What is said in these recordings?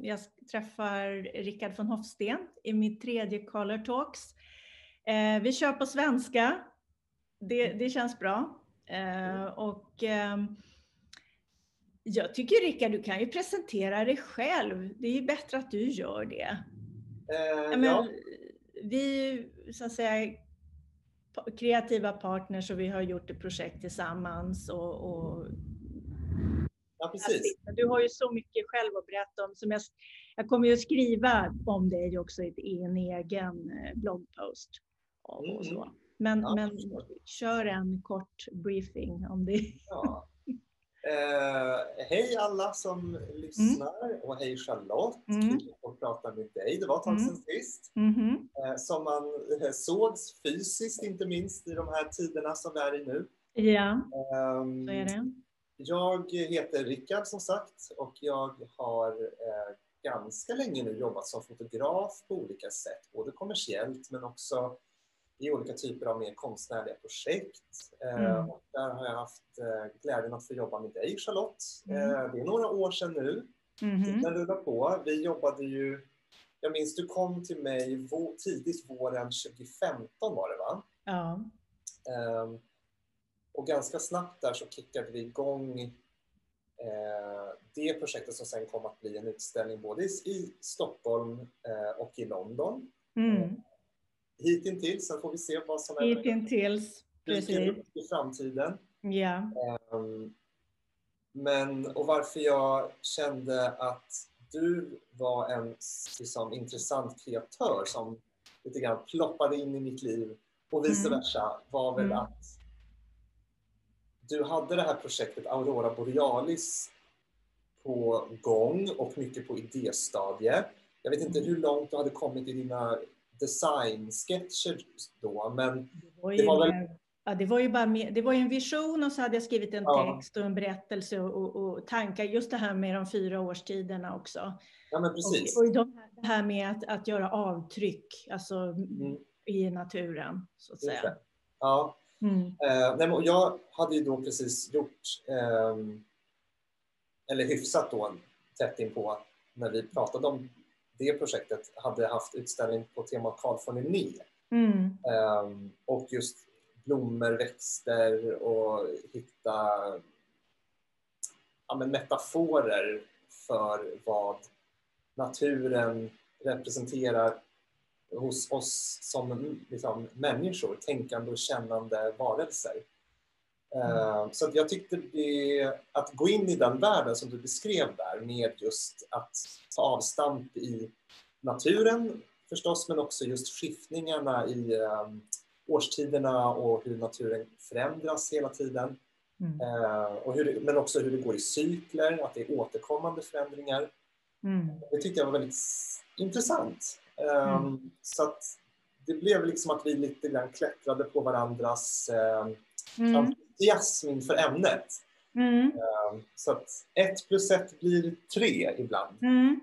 jag träffar Rickard von Hofsten i mitt 3:e Color Talks. Vi kör på svenska. Det känns bra. Jag tycker Rickard, du kan ju presentera dig själv. Det är ju bättre att du gör det. Ja. Vi så att säga kreativa partners och vi har gjort ett projekt tillsammans och Ja, precis. du har ju så mycket själv att berätta om som jag kommer ju att skriva om dig också i en egen bloggpost och så. Men kör en kort briefing om det. Ja. Hej alla som lyssnar och hej Charlotte, kul att prata med dig. Det var ett tag sedan sist. Som man sågs fysiskt, inte minst i de här tiderna som vi är i nu. Ja, så är det. Jag heter Rickard som sagt och jag har ganska länge nu jobbat som fotograf på olika sätt. Både kommersiellt men också i olika typer av mer konstnärliga projekt. Och där har jag haft glädjen att få jobba med dig Charlotte. Det är några år sedan nu. Tiden rullar på. Vi jobbade ju, jag minns du kom till mig tidigt våren 2015 var det va? Ja. Och ganska snabbt där så kickade vi igång det projektet som sen kom att bli en utställning både i Stockholm och i London. Hittills, sen får vi se vad som dyker upp i framtiden. Ja. Och varför jag kände att du var en liksom, intressant kreatör som lite grann ploppade in i mitt liv och vice versa var väl att du hade det här projektet Aurora Borealis på gång och mycket på idéstadie. Jag vet inte hur långt du hade kommit i dina design-sketcher då, men det var väl... Ja, det var ju en vision och så hade jag skrivit en text och en berättelse och tankar. Just det här med de 4 årstiderna också. Ja, men precis. Och det här med att göra avtryck alltså, i naturen, så att säga. Ja. Jag hade ju då precis gjort, eller hyfsat då, tätt in på när vi pratade om det projektet, hade haft utställning på temat Carl von Linné. Och just blommor, växter och hitta metaforer för vad naturen representerar hos oss som liksom, människor, tänkande och kännande varelser. Så att jag tyckte att gå in i den världen som du beskrev där med just att ta avstamp i naturen förstås, men också just skiftningarna i årstiderna och hur naturen förändras hela tiden. Men också hur det går i cykler, att det är återkommande förändringar. Det tyckte jag var väldigt intressant. Så att det blev liksom att vi lite grann klättrade på varandras entusiasm inför ämnet. Så att 1 + 1 blir 3 ibland.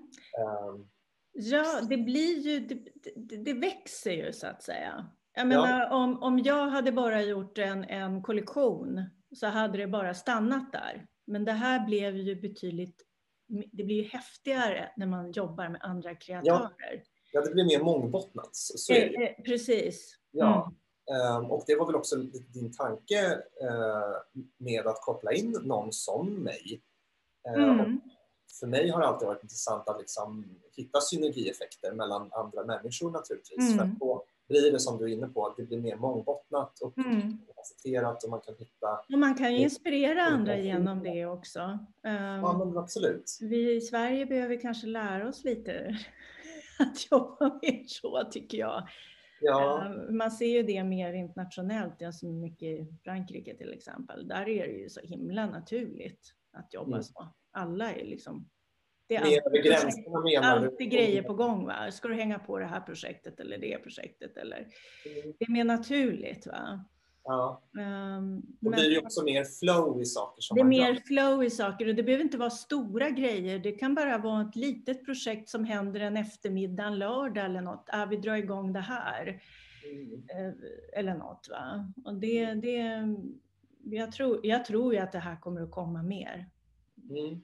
Ja, det blir ju, det växer ju så att säga. Jag menar, om jag hade bara gjort en kollektion så hade det bara stannat där. Men det här blev ju det blir ju häftigare när man jobbar med andra kreatörer. Ja, det blir mer mångbottnat. Så är det. Precis. Ja. Och det var väl också din tanke med att koppla in någon som mig. För mig har det alltid varit intressant att liksom hitta synergieffekter mellan andra människor naturligtvis. För att då blir det som du är inne på, att det blir mer mångbottnat och kapaciterat och man kan hitta... Och man kan ju inspirera andra genom det också. Ja, men absolut. Vi i Sverige behöver kanske lära oss lite att jobba mer så, tycker jag. Ja. Man ser ju det mer internationellt, alltså mycket i Frankrike till exempel. Där är det ju så himla naturligt att jobba så. Alla är liksom... Det är alltid grejer på gång, va? Ska du hänga på det här projektet eller det projektet? Eller... Det är mer naturligt, va? Ja. Och det är ju också mer flow i saker som det är man mer gör. Flow i saker och det behöver inte vara stora grejer. Det kan bara vara ett litet projekt som händer en eftermiddag, en lördag eller något. Vi drar igång det här. Eller något, va? Och jag tror ju att det här kommer att komma mer.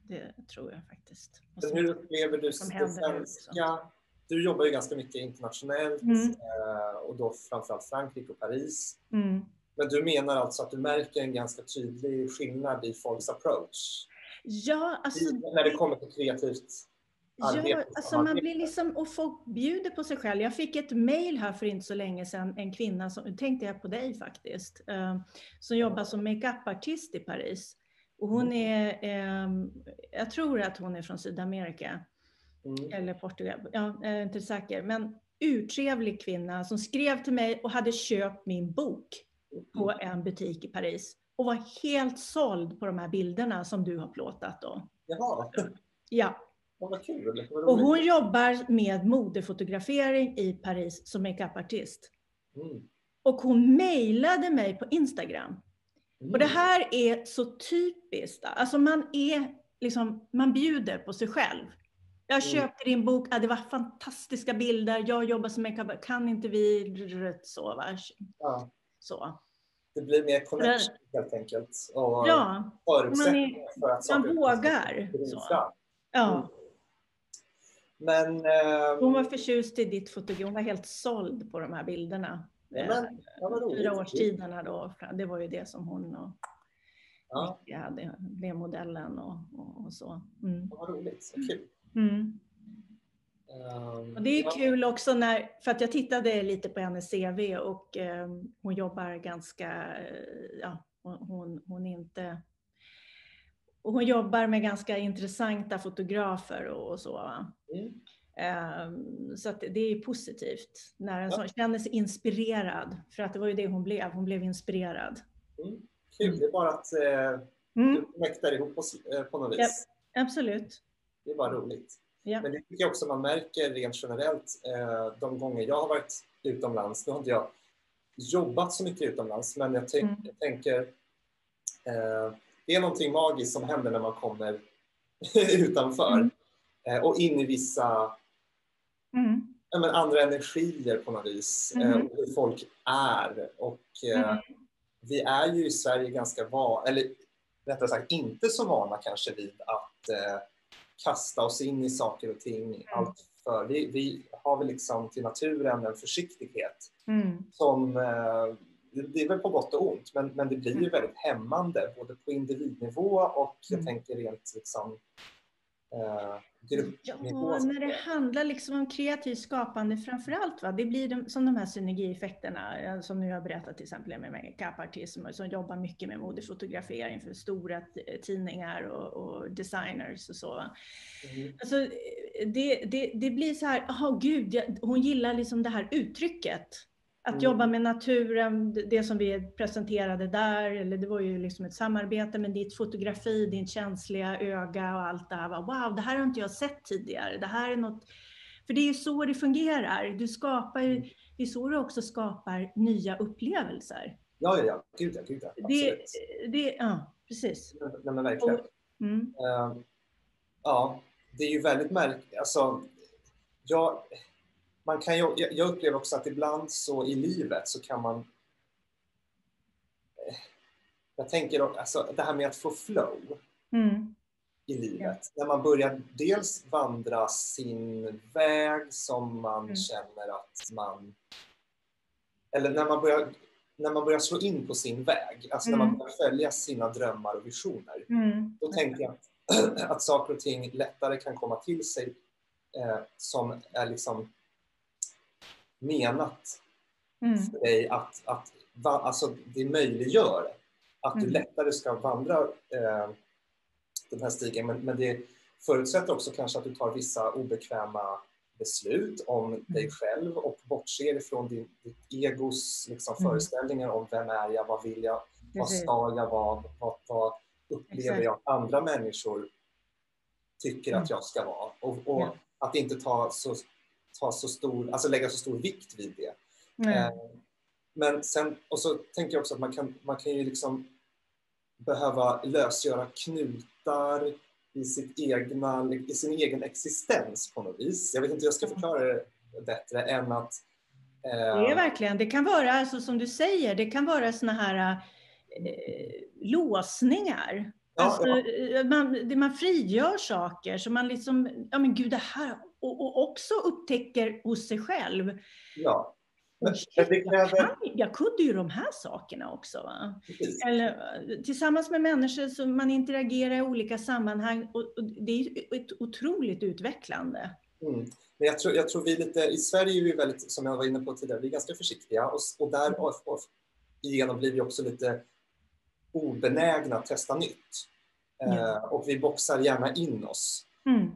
det tror jag faktiskt. Men hur upplever du det svenska? Du jobbar ju ganska mycket internationellt och då framförallt Frankrike och Paris. Men du menar alltså att du märker en ganska tydlig skillnad i folks approach? Ja, alltså... När det kommer till kreativt arbete? Ja, alltså man blir liksom, och folk bjuder på sig själv. Jag fick ett mejl här för inte så länge sedan, en kvinna, som tänkte jag på dig faktiskt, som jobbar som makeupartist i Paris. Och hon är, jag tror att hon är från Sydamerika. Eller Portugal, ja, jag är inte säker. Men urtrevlig kvinna som skrev till mig och hade köpt min bok på en butik i Paris. Och var helt såld på de här bilderna som du har plåtat då. Jaha. Ja. Vad kul. Och hon jobbar med modefotografering i Paris som makeupartist. Och hon mejlade mig på Instagram. Och det här är så typiskt. Alltså man bjuder på sig själv. Jag köpte din bok, det var fantastiska bilder. Jag jobbar som makeup, kan inte vi så, va? Ja. Så. Det blir mer connection helt enkelt. Och ja, förutsättningar för att man vågar. Så. Ja. Men, hon var förtjust i ditt fotografi. Hon var helt såld på de här bilderna. 4-årstiderna då. Det var ju det som hon och Micke hade. Blev modellen och så. Det var roligt. Så kul. Och det är kul också för att jag tittade lite på hennes CV och hon jobbar ganska, hon jobbar med ganska intressanta fotografer och så. Så att det är positivt när en sån känner sig inspirerad, för att det var ju det hon blev inspirerad. Kul, det är bara att du mäktar ihop oss på något vis. Ja, absolut. Det är bara roligt. Ja. Men det tycker jag också man märker rent generellt de gånger jag har varit utomlands. Nu har inte jag jobbat så mycket utomlands, men jag tänker det är någonting magiskt som händer när man kommer utanför och in i vissa andra energier på något vis, hur folk är. Och vi är ju i Sverige ganska eller rättare sagt inte så vana kanske vid att kasta oss in i saker och ting. Allt för. Vi har väl liksom till naturen en försiktighet som det är väl på gott och ont, men det blir ju väldigt hämmande både på individnivå och jag tänker rent liksom gruppnivå. När det handlar liksom om kreativt skapande framförallt, det blir som de här synergieffekterna som nu har berättat till exempel med makeupartister som jobbar mycket med modefotografering för stora tidningar och designers och så. Alltså, det blir så här, hon gillar liksom det här uttrycket. Att jobba med naturen, det som vi presenterade där, eller det var ju liksom ett samarbete med ditt fotografi, din känsliga öga och allt det här. Wow, det här har inte jag sett tidigare. Det här är något, för det är ju så det fungerar. Du skapar ju, det är så du också skapar nya upplevelser. Ja, gud ja. Ja, precis. Nej, men verkligen. Ja, det är ju väldigt märkligt. Alltså, jag upplever också att ibland så i livet så kan man... Jag tänker alltså det här med att få flow i livet. När man börjar dels vandra sin väg som man känner att man... Eller när man börjar slå in på sin väg. Alltså när man börjar följa sina drömmar och visioner. Då tänker jag att saker och ting lättare kan komma till sig som är liksom menat för dig alltså det möjliggör att du lättare ska vandra den här stigen, men det förutsätter också kanske att du tar vissa obekväma beslut om dig själv och bortser ifrån ditt egos liksom, föreställningar om vem är jag, vad vill jag, vad ska jag vara, vad upplever jag att andra människor tycker att jag ska vara och att inte lägga så stor vikt vid det. Men sen, och så tänker jag också att man kan ju liksom behöva lösgöra knutar i sin egen existens på något vis. Jag vet inte hur jag ska förklara det bättre än att... Det är verkligen, det kan vara, alltså, som du säger, det kan vara såna här låsningar. Alltså, man frigör saker så man liksom, ja men gud det här, och också upptäcker hos sig själv. Ja. Jag kunde ju de här sakerna också. Va? Eller, tillsammans med människor som man interagerar i olika sammanhang. Och det är ett otroligt utvecklande. Men jag tror vi lite, i Sverige är vi väldigt, som jag var inne på tidigare, vi är ganska försiktiga. Och där igenom blir vi också lite obenägna att testa nytt. Och vi boxar gärna in oss.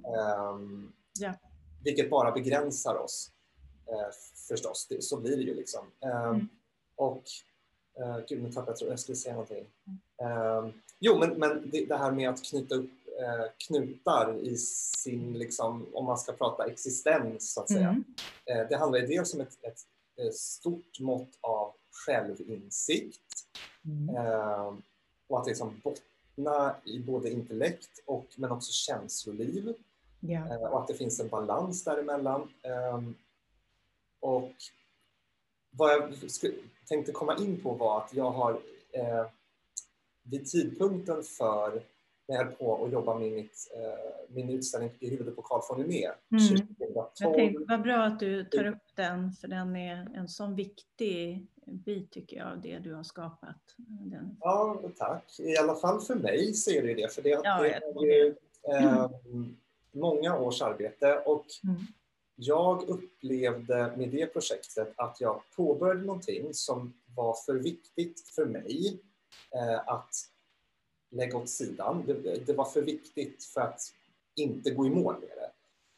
Vilket bara begränsar oss. Förstås, så blir det ju liksom. Och gud, nu tappade jag skulle säga någonting. Jo, men det här med att knyta upp knutar i sin, liksom, om man ska prata existens så att säga. Det handlar ju dels om ett stort mått av självinsikt. Och att liksom bottna i både intellekt men också känsloliv. Och att det finns en balans däremellan. Och vad jag tänkte komma in på var att jag har vid tidpunkten för när jag höll på att jobba med min utställning i huvudet på Carl von Linné 2012. Jag tänkte, vad bra att du tar upp den, för den är en sån viktig bit tycker jag av det du har skapat. Ja, tack. I alla fall för mig så är det det, för det är ju många års arbete och jag upplevde med det projektet att jag påbörjade någonting som var för viktigt för mig att lägga åt sidan. Det var för viktigt för att inte gå i mål med det.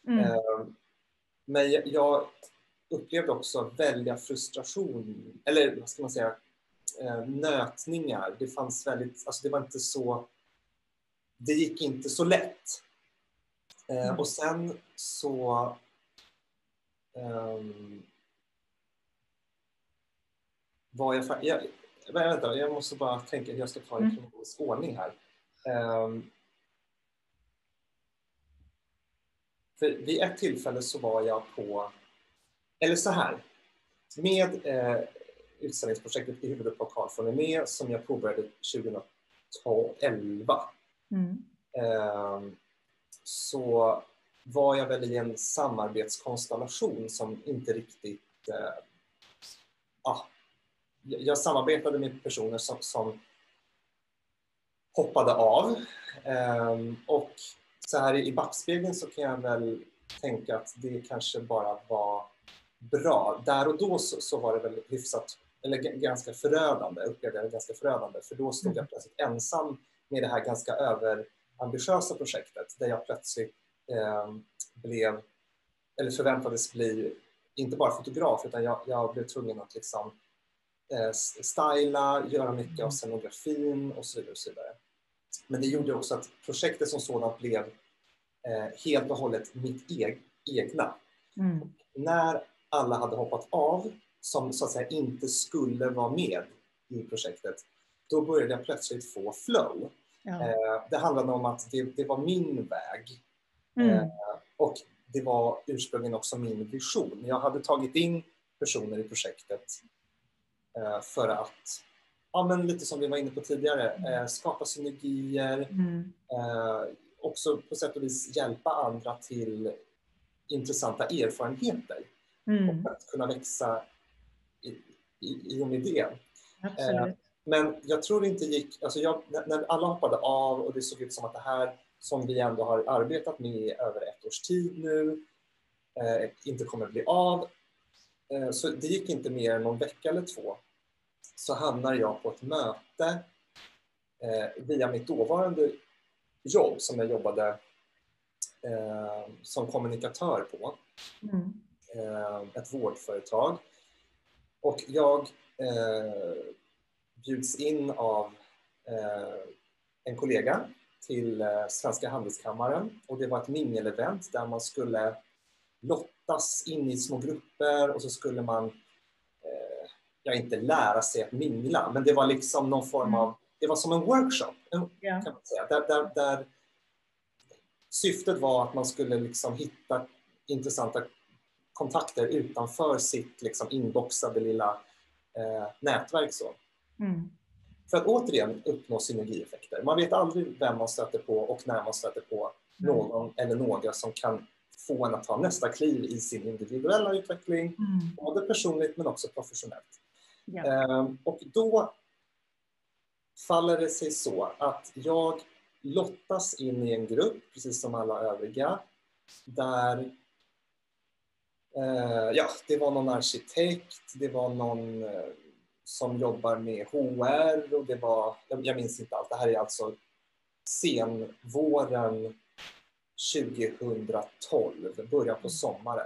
Men jag upplevde också välja frustration, eller vad ska man säga, nötningar. Det fanns väldigt, alltså det var inte så, det gick inte så lätt. Och sen så var jag måste bara tänka att jag ska ta en kronologisk ordning här. För vid ett tillfälle så var jag på, eller så här, med utställningsprojektet i huvudet på Carl von Linné som jag påbörjade 2011. Så var jag väl i en samarbetskonstellation som inte riktigt... jag samarbetade med personer som hoppade av. Och så här i backspegeln så kan jag väl tänka att det kanske bara var bra. Där och då så var det väl hyfsat, eller ganska förödande, upplevde jag det ganska förödande. För då stod jag plötsligt ensam med det här ganska överambitiösa projektet där jag plötsligt förväntades bli inte bara fotograf, utan jag blev tvungen att liksom styla, göra mycket av scenografin och så vidare och så vidare. Men det gjorde också att projektet som sådant blev helt och hållet mitt egna. När alla hade hoppat av, som så att säga inte skulle vara med i projektet, då började jag plötsligt få flow. Det handlade om att det var min väg. Och det var ursprungligen också min vision. Jag hade tagit in personer i projektet för att, men lite som vi var inne på tidigare, skapa synergier, också på sätt och vis hjälpa andra till intressanta erfarenheter och att kunna växa i och med det. Absolut. Men jag tror det inte gick, alltså när alla hoppade av och det såg ut som att det här som vi ändå har arbetat med över ett års tid nu inte kommer att bli av. Så det gick inte mer än någon vecka eller två. Så hamnar jag på ett möte via mitt dåvarande jobb som jag jobbade som kommunikatör på. Ett vårdföretag. Och jag bjuds in av en kollega till Svenska Handelskammaren. Och det var ett mingelevent där man skulle lottas in i små grupper och så skulle man inte lära sig att mingla, men det var liksom någon form av, det var som en workshop kan man säga, där syftet var att man skulle liksom hitta intressanta kontakter utanför sitt liksom inboxade lilla nätverk så. för att återigen uppnå synergieffekter. Man vet aldrig vem man stöter på och när man stöter på någon eller några som kan få en att ta nästa kliv i sin individuella utveckling, både personligt men också professionellt. Och då faller det sig så att jag lottas in i en grupp, precis som alla övriga, där det var någon arkitekt, det var någon som jobbar med HR och det var, jag minns inte allt, det här är alltså senvåren 2012, början på sommaren.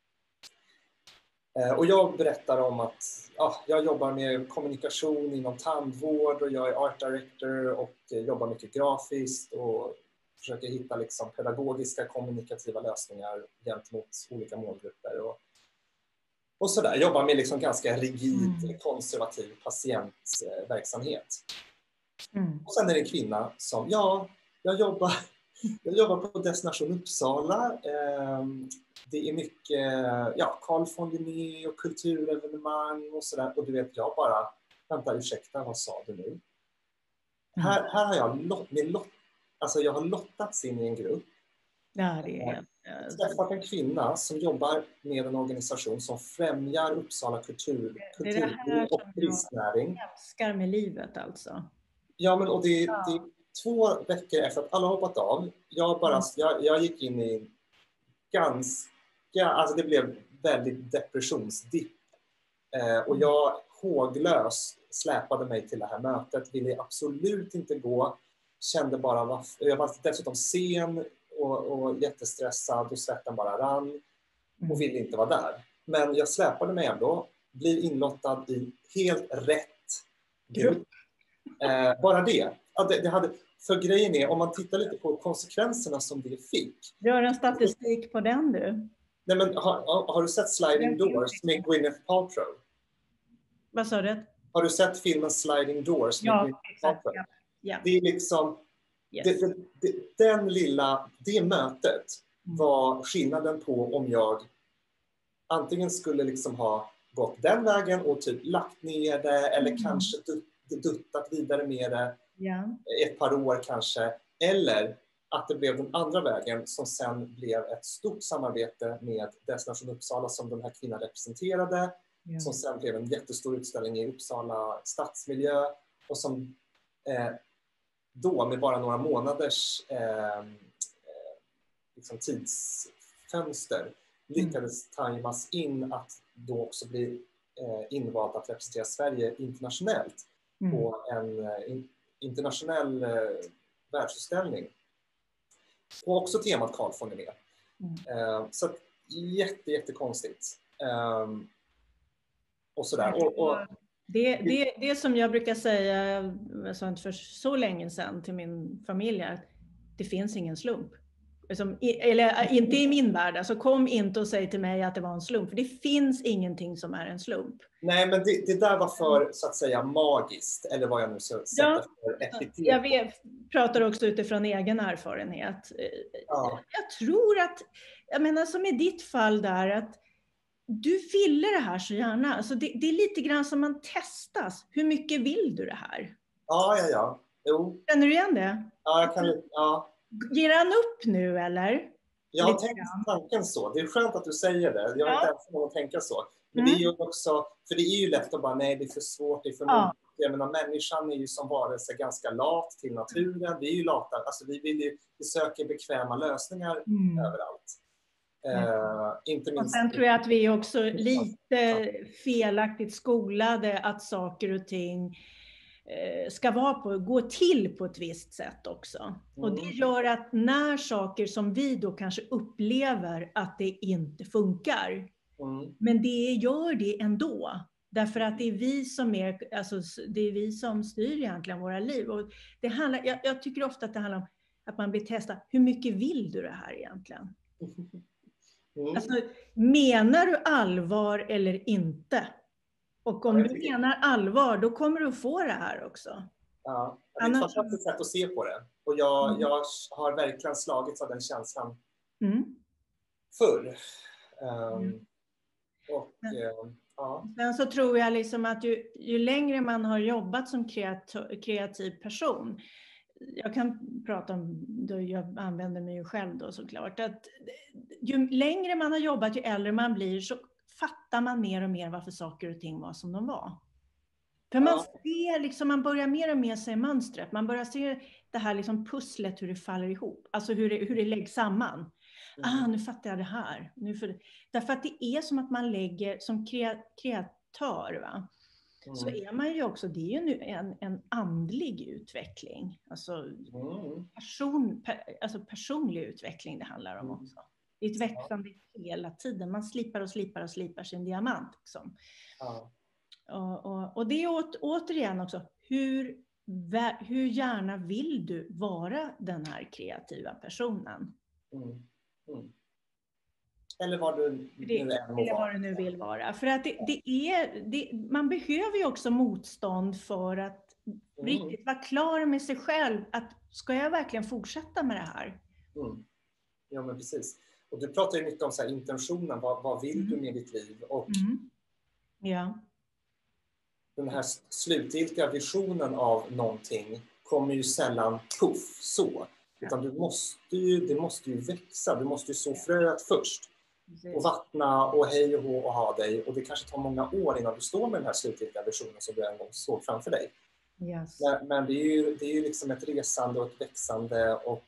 Och jag berättar om att jag jobbar med kommunikation inom tandvård och jag är art director och jobbar mycket grafiskt och försöker hitta liksom pedagogiska kommunikativa lösningar gentemot olika målgrupper och sådär. Jobbar med liksom ganska rigid konservativ patientverksamhet. Och sen är det en kvinna som, jag jobbar på Destination Uppsala. Det är mycket Carl von Linné och kulturevenemang och sådär. Och du vet, jag bara, vänta, ursäkta, vad sa du nu? Här har jag har lottats in i en grupp. Ja, det är träffat en kvinna som jobbar med en organisation som främjar Uppsala kultur och turistnäring. Jag älskar med livet alltså. Ja, men och det är 2 veckor efter att alla hoppat av. Jag gick in i alltså det blev väldigt depressionsdipp. Och jag håglös släpade mig till det här mötet, ville absolut inte gå. Kände bara, jag var dessutom sen och jättestressad och svetten bara rann och ville inte vara där. Men jag släpade mig ändå, blir inlottad i helt rätt grupp. Bara det. För grejen är, om man tittar lite på konsekvenserna som det fick. Gör en statistik på den du. Nej, men har du sett Sliding Doors med Gwyneth Paltrow? Vad sa du? Har du sett filmen Sliding Doors med Gwyneth Paltrow? Ja. Det är liksom det mötet var skillnaden på om jag antingen skulle liksom ha gått den vägen och typ lagt ner det eller kanske duttat vidare med det ett par år kanske, eller att det blev den andra vägen som sen blev ett stort samarbete med Destination Uppsala som den här kvinnan representerade, som sen blev en jättestor utställning i Uppsala stadsmiljö och som då med bara några månaders liksom tidsfönster lyckades tajmas in att då också bli invald att representera Sverige internationellt på en internationell världsutställning. Och också temat Carl von Linné. Så jättekonstigt. Och sådär. Det som jag brukar säga, jag sa inte för så länge sedan till min familj, att det finns ingen slump. Eller inte i min värld, alltså kom inte och säg till mig att det var en slump, för det finns ingenting som är en slump. Nej, men det där var för, så att säga, magiskt, eller vad jag nu ska sätta för epitet. Jag pratar också utifrån egen erfarenhet. Jag tror att, jag menar som i ditt fall där, att du ville det här så gärna. Alltså det är lite grann som man testas. Hur mycket vill du det här? Ja. Jo. Känner du igen det? Ja, jag kan. Ja. Ger han upp nu eller? Jag har tänkt tanken så. Det är skönt att du säger det. Jag har inte ens någon att tänka så. Men det är ju också, för det är ju lätt att bara, nej det är för svårt, det är för mycket. Jag menar, människan är ju som varelse ganska lat till naturen. Vi är ju lata, alltså vi söker bekväma lösningar överallt. Inte minst. Och sen tror jag att vi är också lite felaktigt skolade att saker och ting ska gå till på ett visst sätt också. Och det gör att när saker som vi då kanske upplever att det inte funkar, men det gör det ändå. Därför att det är vi som styr egentligen våra liv. Och det handlar, jag tycker ofta att det handlar om att man blir testad. Hur mycket vill du det här egentligen? Alltså, menar du allvar eller inte? Och om du menar allvar, då kommer du att få det här också. Ja, det är ett fantastiskt sätt att se på det. Och jag har verkligen slagits av den känslan förr. Och, ja. Sen så tror jag liksom att ju längre man har jobbat som kreativ person, jag kan prata om, då jag använder mig ju själv då såklart, att ju längre man har jobbat, ju äldre man blir, så fattar man mer och mer varför saker och ting var som de var. För man ser liksom, man börjar mer och mer se mönstret, man börjar se det här liksom pusslet, hur det faller ihop, alltså hur det läggs samman. Nu fattar jag det här. Därför att det är som att man lägger, som kreatör, va? Så är man ju också, det är ju en andlig utveckling. Alltså, personlig utveckling det handlar om också. Det är ett växande hela tiden. Man slipar och slipar och slipar sin diamant. Liksom. Och det är återigen också, hur gärna vill du vara den här kreativa personen? Eller vad du nu vill vara. För att man behöver ju också motstånd för att riktigt vara klar med sig själv. Att ska jag verkligen fortsätta med det här? Ja, men precis. Och du pratar ju mycket om så här, intentionen. Vad vill du med ditt liv? Och den här slutgiltiga visionen av någonting kommer ju sällan så. Utan det måste ju växa. Du måste ju så fröet först. Och vattna och hej och hå och ha dig. Och det kanske tar många år innan du står med den här slutgiltiga visionen som du en gång såg framför dig. Yes. Men det är ju liksom ett resande och ett växande. Och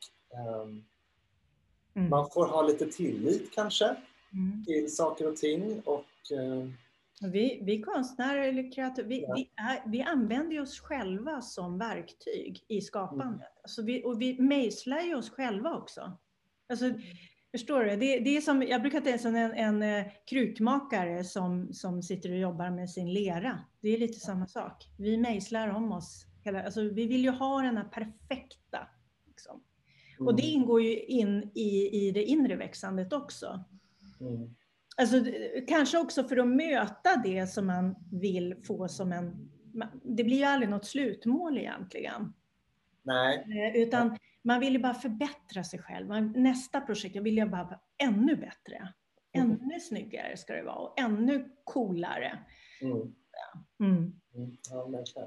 man får ha lite tillit kanske till saker och ting. Och, vi konstnärer eller kreatörer, vi använder oss själva som verktyg i skapandet. Alltså vi mejslar ju oss själva också. Alltså, förstår du? Det är som, jag brukar tänka som en krukmakare som sitter och jobbar med sin lera. Det är lite samma sak. Vi mejslar om oss. Alltså, vi vill ju ha den här perfekta. Liksom. Och det ingår ju in i det inre växandet också. Alltså, kanske också för att möta det som man vill få som det blir ju aldrig något slutmål egentligen. Nej. Utan man vill ju bara förbättra sig själv. Nästa projekt, jag vill ju bara vara ännu bättre. Ännu snyggare ska det vara. Och ännu coolare. Ja, verkligen.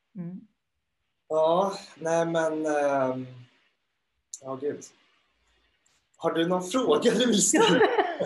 Ja, nej men... Ja, gud. Har du någon fråga du vill ställa?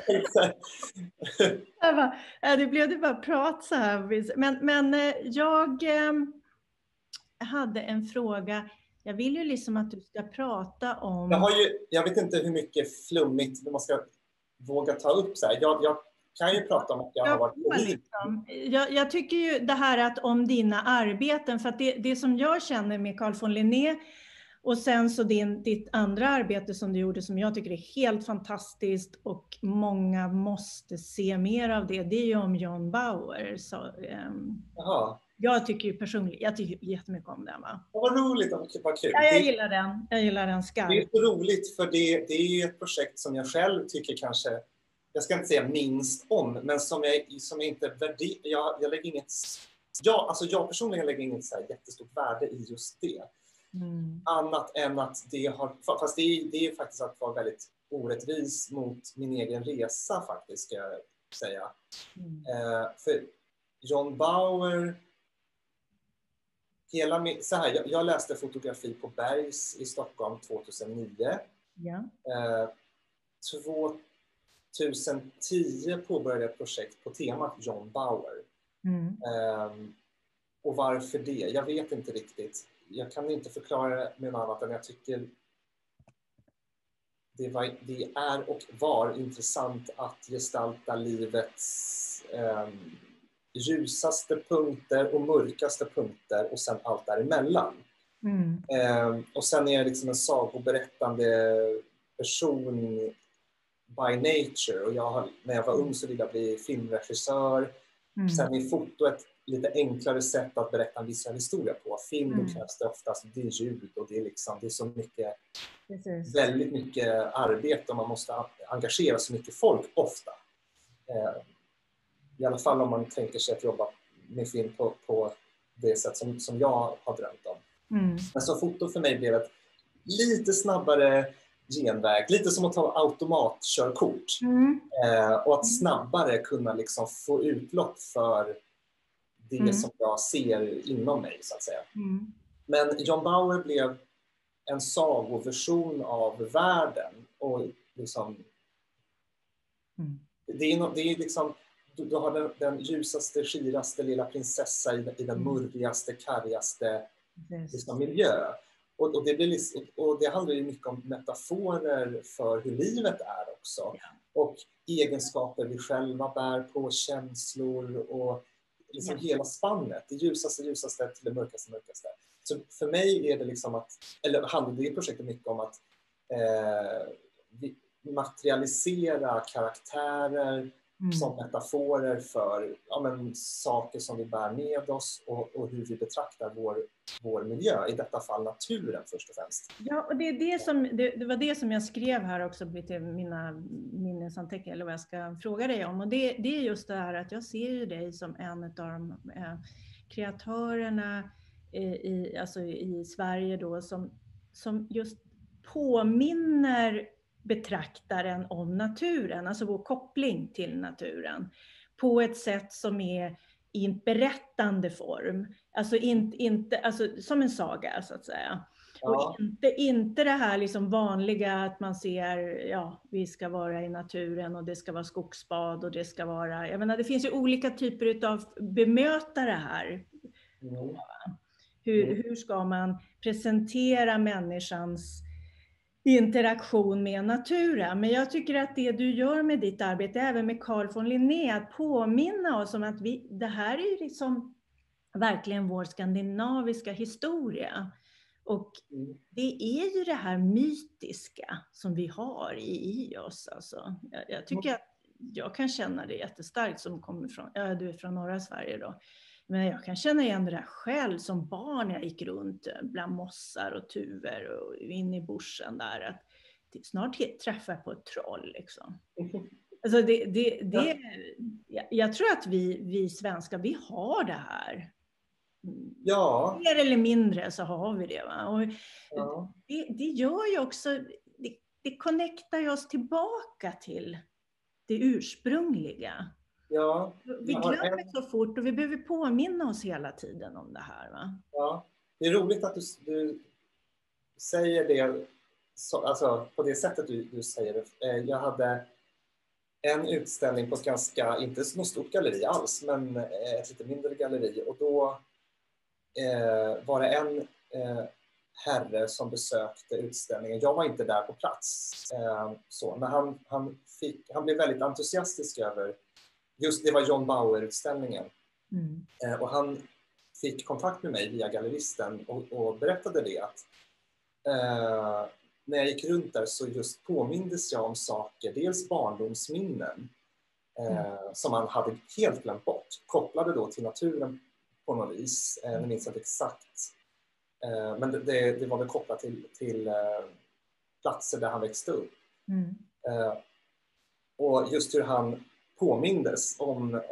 Det blev det bara prat så här. Men jag hade en fråga. Jag vill ju liksom att du ska prata om... Jag vet inte hur mycket flummigt man ska våga ta upp så här. Jag kan ju prata om att jag har varit liksom. Jag tycker ju det här att om dina arbeten, för att det som jag känner med Carl von Linné och sen så ditt andra arbete som du gjorde som jag tycker är helt fantastiskt och många måste se mer av det är ju om John Bauer. Så, jag tycker ju personligen, jättemycket om den. Va? Vad roligt, vad kul. Ja, jag gillar den skarpt. Det är så roligt för det är ju ett projekt som jag själv tycker kanske, jag ska inte säga minst om, men som jag inte värderar. Jag lägger inget, jag personligen lägger inget så här jättestort värde i just det. Annat än att det har, fast det är faktiskt att vara väldigt orättvis mot min egen resa faktiskt, ska jag säga. För John Bauer, jag läste fotografi på Bergs i Stockholm 2009. 2010 påbörjade jag ett projekt på temat John Bauer. Och varför det? Jag vet inte riktigt. Jag kan inte förklara det med något annat än jag tycker det är och var intressant att gestalta livets ljusaste punkter och mörkaste punkter och sen allt däremellan. Och sen är jag liksom en sagoberättande person by nature. Och när jag var ung så ville jag bli filmregissör. Sen är foto ett lite enklare sätt att berätta en visuell historia på. Film krävs det oftast, det är ljud och det är så mycket, väldigt mycket arbete och man måste engagera så mycket folk ofta. I alla fall om man tänker sig att jobba med film på det sätt som jag har drömt om. Men så foto för mig blev ett lite snabbare, genväg. Lite som att ta automatkörkort. Och att snabbare kunna liksom få utlopp för det som jag ser inom mig, så att säga. Men John Bauer blev en sagoversion av världen. Och liksom, det är liksom, du har den ljusaste, skiraste lilla prinsessa i den murrigaste, kargaste liksom, miljö. Och det handlar ju mycket om metaforer för hur livet är också. Och egenskaper vi själva bär på, känslor och liksom hela spannet. Det ljusaste till det mörkaste. Så för mig är det liksom handlar det projektet mycket om att materialisera karaktärer som metaforer för saker som vi bär med oss och hur vi betraktar vår miljö, i detta fall naturen först och främst. Ja, och det var det som jag skrev här också till mina minnesanteckningar, eller vad jag ska fråga dig om. Och det är just det här att jag ser ju dig som en av de kreatörerna i Sverige då, som just påminner betraktaren om naturen, alltså vår koppling till naturen, på ett sätt som är i en berättande form. Alltså alltså som en saga, så att säga. Och inte det här liksom vanliga att man ser, vi ska vara i naturen och det ska vara skogsbad och det ska vara, jag menar, det finns ju olika typer av bemötare här. Hur ska man presentera människans interaktion med naturen? Men jag tycker att det du gör med ditt arbete, även med Carl von Linné, att påminna oss om att det här är ju liksom verkligen vår skandinaviska historia. Och det är ju det här mytiska som vi har i oss. Alltså. Jag tycker att jag kan känna det jättestarkt som kommer från, du är från norra Sverige då. Men jag kan känna igen det där själv som barn när jag gick runt bland mossar och tuvor och in i bushen där. Att snart träffar jag på ett troll liksom. Alltså jag tror att vi svenskar, vi har det här. Ja. Mer eller mindre så har vi det. Va? Och det gör ju också, det connectar oss tillbaka till det ursprungliga. Ja. Vi glömmer så fort och vi behöver påminna oss hela tiden om det här. Va? Ja, det är roligt att du säger det alltså, på det sättet du säger det. Jag hade en utställning på ett ganska, inte något stort galleri alls, men ett lite mindre galleri. Och då var det en herre som besökte utställningen. Jag var inte där på plats. Men han blev väldigt entusiastisk över, just det var John Bauer-utställningen. Och han fick kontakt med mig via galleristen och berättade det att när jag gick runt där så just påmindes jag om saker, dels barndomsminnen som han hade helt glömt bort, kopplade då till naturen på något vis. Jag minns inte exakt, men det var väl kopplat till platser där han växte upp. Och just hur han påmindes om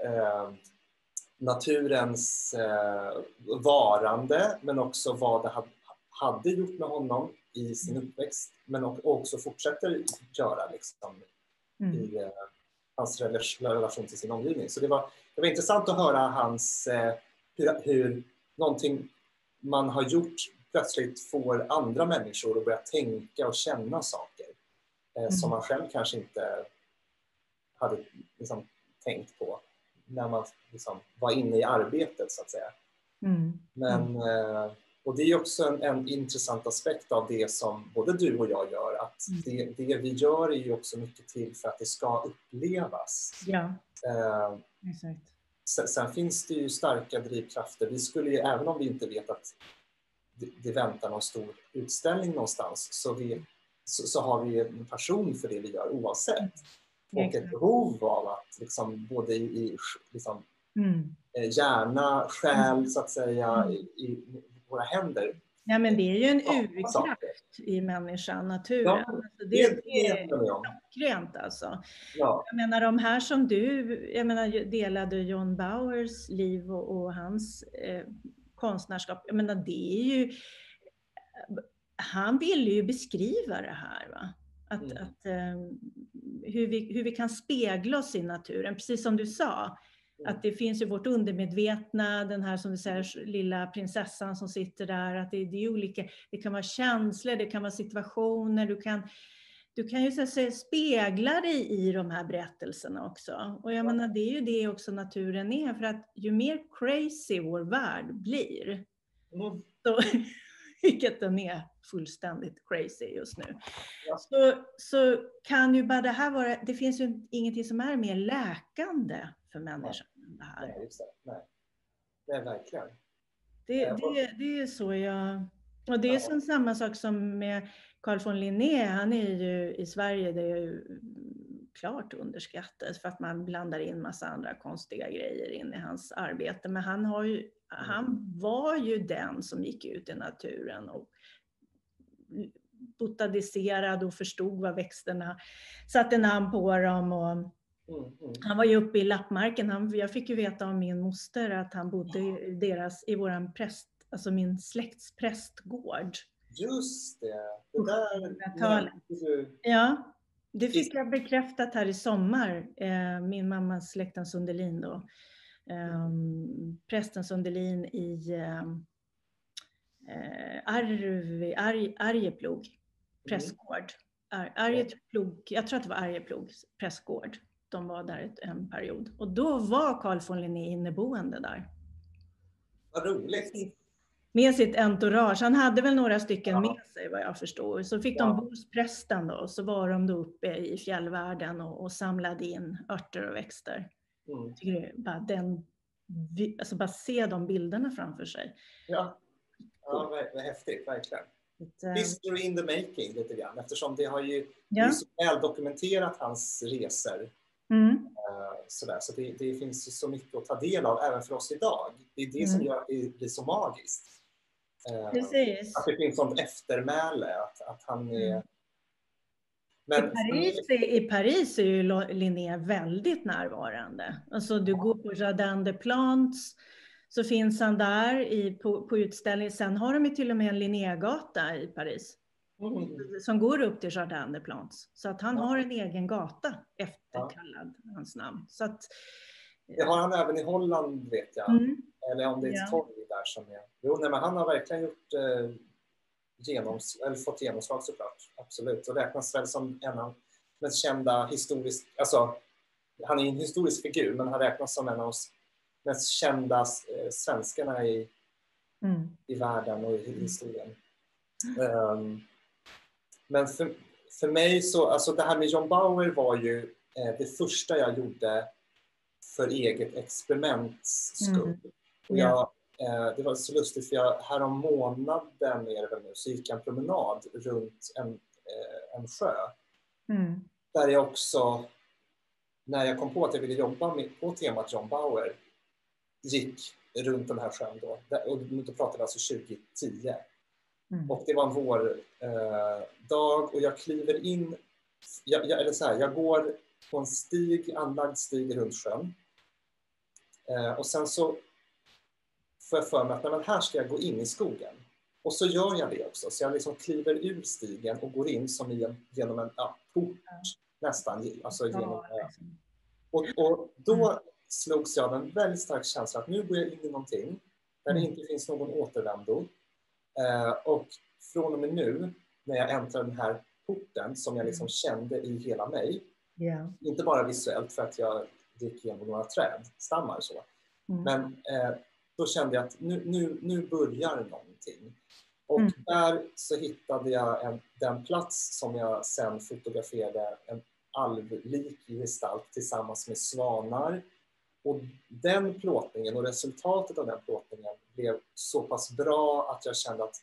naturens varande, men också vad det hade gjort med honom i sin uppväxt, men också fortsätter göra liksom, i hans relation till sin omgivning. Så det var intressant att höra hans, hur någonting man har gjort plötsligt får andra människor att börja tänka och känna saker som man själv kanske inte hade liksom tänkt på när man liksom var inne i arbetet, så att säga. Men, och det är också en intressant aspekt av det som både du och jag gör, att det vi gör är ju också mycket till för att det ska upplevas. Ja, exakt. Sen finns det ju starka drivkrafter. Vi skulle ju, även om vi inte vet att det väntar någon stor utställning någonstans, så har vi en passion för det vi gör oavsett. Och ett behov av att liksom, både i liksom, hjärna, själ så att säga, i våra händer. Ja, men det är ju en urkraft i människan, naturen. Ja, alltså, det är klockrent alltså. Ja. Jag menar de här som delade John Bauers liv och hans konstnärskap. Jag menar det är ju, han ville ju beskriva det här, va? Hur vi kan spegla oss i naturen, precis som du sa. Att det finns ju vårt undermedvetna, den här som du säger lilla prinsessan som sitter där, att det är olika, det kan vara känslor, det kan vara situationer, du kan ju så att säga spegla dig i de här berättelserna också. Och jag menar, det är ju det också naturen är, för att ju mer crazy vår värld blir, vilket den är fullständigt crazy just nu, så kan ju bara det här vara, det finns ju ingenting som är mer läkande för människan än det här. Nej, just det. Nej, verkligen. Det är så och det är som samma sak som med Carl von Linné. Han är ju i Sverige, det är ju klart underskattat för att man blandar in massa andra konstiga grejer in i hans arbete. Men han var ju den som gick ut i naturen och botaniserade och förstod vad växterna, satte namn på dem. Och han var ju uppe i lappmarken. Jag fick ju veta av min moster att han bodde i våran alltså min släkts prästgård. Just det. Det där. Ja, det fick jag bekräftat här i sommar. Min mammas släkten Sundelin då. Prästen Sundelin i Arjeplog prästgård. Arjeplog, jag tror att det var Arjeplog prästgård. De var där en period. Och då var Carl von Linné inneboende där. Vad roligt. Med sitt entourage. Han hade väl några stycken med sig vad jag förstår. Så fick de bo hos prästen då. Och så var de då uppe i fjällvärlden och samlade in örter och växter. Bara se de bilderna framför sig. Ja, vad häftigt, verkligen. History in the making lite grann. Eftersom det har ju det är så väl dokumenterat hans resor. Så det finns så mycket att ta del av även för oss idag. Det är det som gör att det blir så magiskt. Precis. Att det finns sånt eftermäle. Att han är... Men I Paris är ju Linné väldigt närvarande. Alltså du går på Jardin des Plantes, så finns han där på utställning. Sen har de ju till och med en Linnégata i Paris. Som går upp till Jardin des Plantes. Så att han har en egen gata efterkallad hans namn. Så att, det har han även i Holland, vet jag. Eller om det är ett torg där som är... men han har verkligen gjort fått genomslag såklart. Absolut. Och räknas väl som en av mest kända historisk... Alltså, han är en historisk figur, men han räknas som en av de mest kända svenskarna i världen och i historien. Men för mig så, alltså det här med John Bauer var ju det första jag gjorde för eget experiments skull. Och det var så lustigt, för härom månaden är det väl nu, så gick jag en promenad runt en sjö. Där jag också, när jag kom på att jag ville jobba på temat John Bauer, gick runt den här sjön då. Och då pratade vi alltså 2010. Och det var en vårdag och jag kliver in, jag går på en anlagd stig runt sjön. Och sen så får jag för mig att här ska jag gå in i skogen. Och så gör jag det också. Så jag liksom kliver ur stigen och går in som genom en port nästan. Alltså och då slogs jag av en väldigt stark känsla att nu går jag in i någonting där det inte finns någon återvändo. Och från och med nu, när jag äntrar den här porten som jag liksom kände i hela mig, inte bara visuellt för att jag gick igenom några trädstammar så, men då kände jag att nu börjar någonting. Och där så hittade jag den plats som jag sen fotograferade, en alvlik gestalt tillsammans med svanar. Och den plåtningen och resultatet av den plåtningen blev så pass bra att jag kände att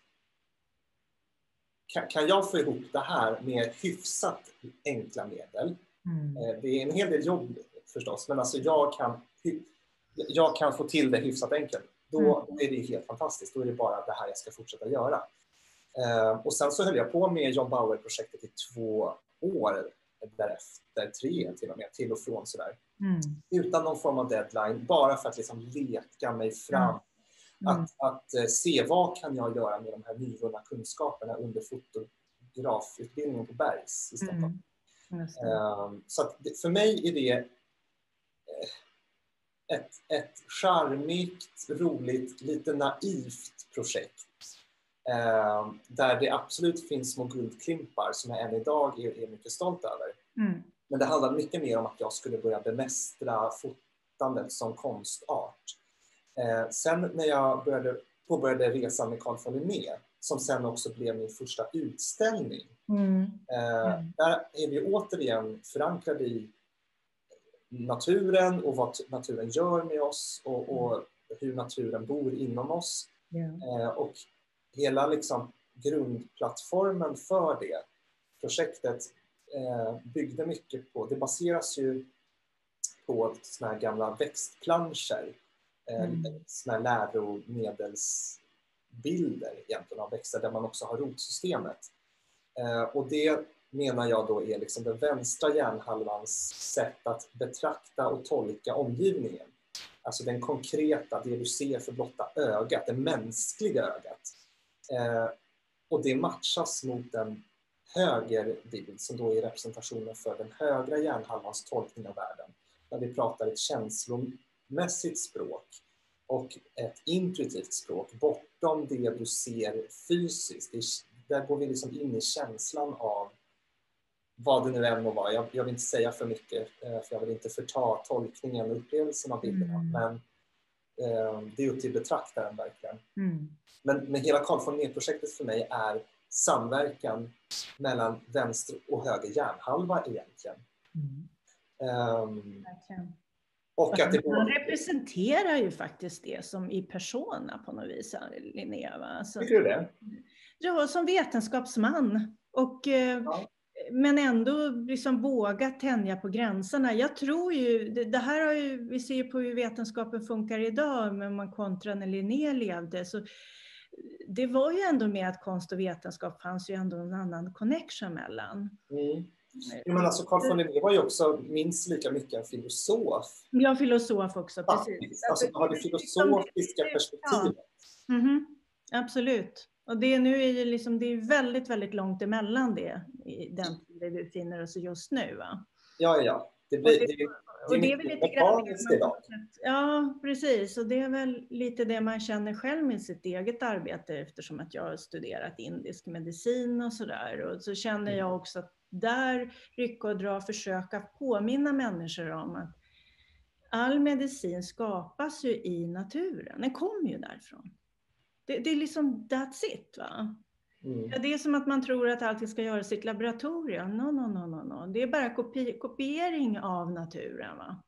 kan jag få ihop det här med hyfsat enkla medel? Det är en hel del jobb förstås, men alltså jag kan få till det hyfsat enkelt. Då är det helt fantastiskt. Då är det bara det här jag ska fortsätta göra. Och sen så höll jag på med John Bauer-projektet i 2 år därefter, 3 till och med, till och från sådär. Utan någon form av deadline, bara för att liksom leka mig fram. Att se vad kan jag göra med de här nyvunna kunskaperna under fotografutbildningen på Bergs i Stockholm. Så att för mig är det ett charmigt, roligt, lite naivt projekt. Där det absolut finns små guldklimpar som jag än idag är mycket stolt över. Men det handlar mycket mer om att jag skulle börja bemästra fotandet som konstart. Sen när jag påbörjade resan med Carl von Linné, som sen också blev min första utställning. Där är vi återigen förankrade i naturen och vad naturen gör med oss och hur naturen bor inom oss. Och hela liksom grundplattformen för det projektet byggde mycket på, det baseras ju på såna här gamla växtplanscher, såna här läromedelsbilder egentligen av växter där man också har rotsystemet. Och det menar jag då är liksom den vänstra hjärnhalvans sätt att betrakta och tolka omgivningen. Alltså den konkreta, det du ser för blotta ögat, det mänskliga ögat. Och det matchas mot en högerbild som då är representationen för den högra hjärnhalvans tolkning av världen. Där vi pratar ett känslomässigt språk och ett intuitivt språk bortom det du ser fysiskt. Där går vi liksom in i känslan av vad det nu än må vara. Jag vill inte säga för mycket, för jag vill inte förta tolkningen och upplevelsen av bilderna. Men det är upp till betraktaren verkligen. Men hela Carl von Linné-projektet för mig är samverkan mellan vänster och höger hjärnhalva egentligen. Och att man representerar ju faktiskt det som i persona på något vis, Linné. Alltså, tycker du det? Ja, som vetenskapsman. Men ändå liksom våga tänja på gränserna. Jag tror ju, det här har ju, vi ser ju på hur vetenskapen funkar idag, men man kontra när Linné levde. Så det var ju ändå med att konst och vetenskap fanns ju ändå en annan connection mellan. Men alltså Carl von Linné var ju också minst lika mycket en filosof. Ja, filosof också, precis. Alltså har det filosofiska perspektivet. Absolut. Och det nu är ju liksom, det är väldigt, väldigt långt emellan det i den tid vi befinner oss just nu, va? Ja. Det är väl lite grann idag. Ja, precis. Och det är väl lite det man känner själv med sitt eget arbete, eftersom att jag har studerat indisk medicin och sådär. Och så känner jag också att där rycka och dra, försöka påminna människor om att all medicin skapas ju i naturen. Den kommer ju därifrån. Det är liksom that's it, va? Det är som att man tror att allting ska göras i ett laboratorium. No. Det är bara kopiering av naturen, va?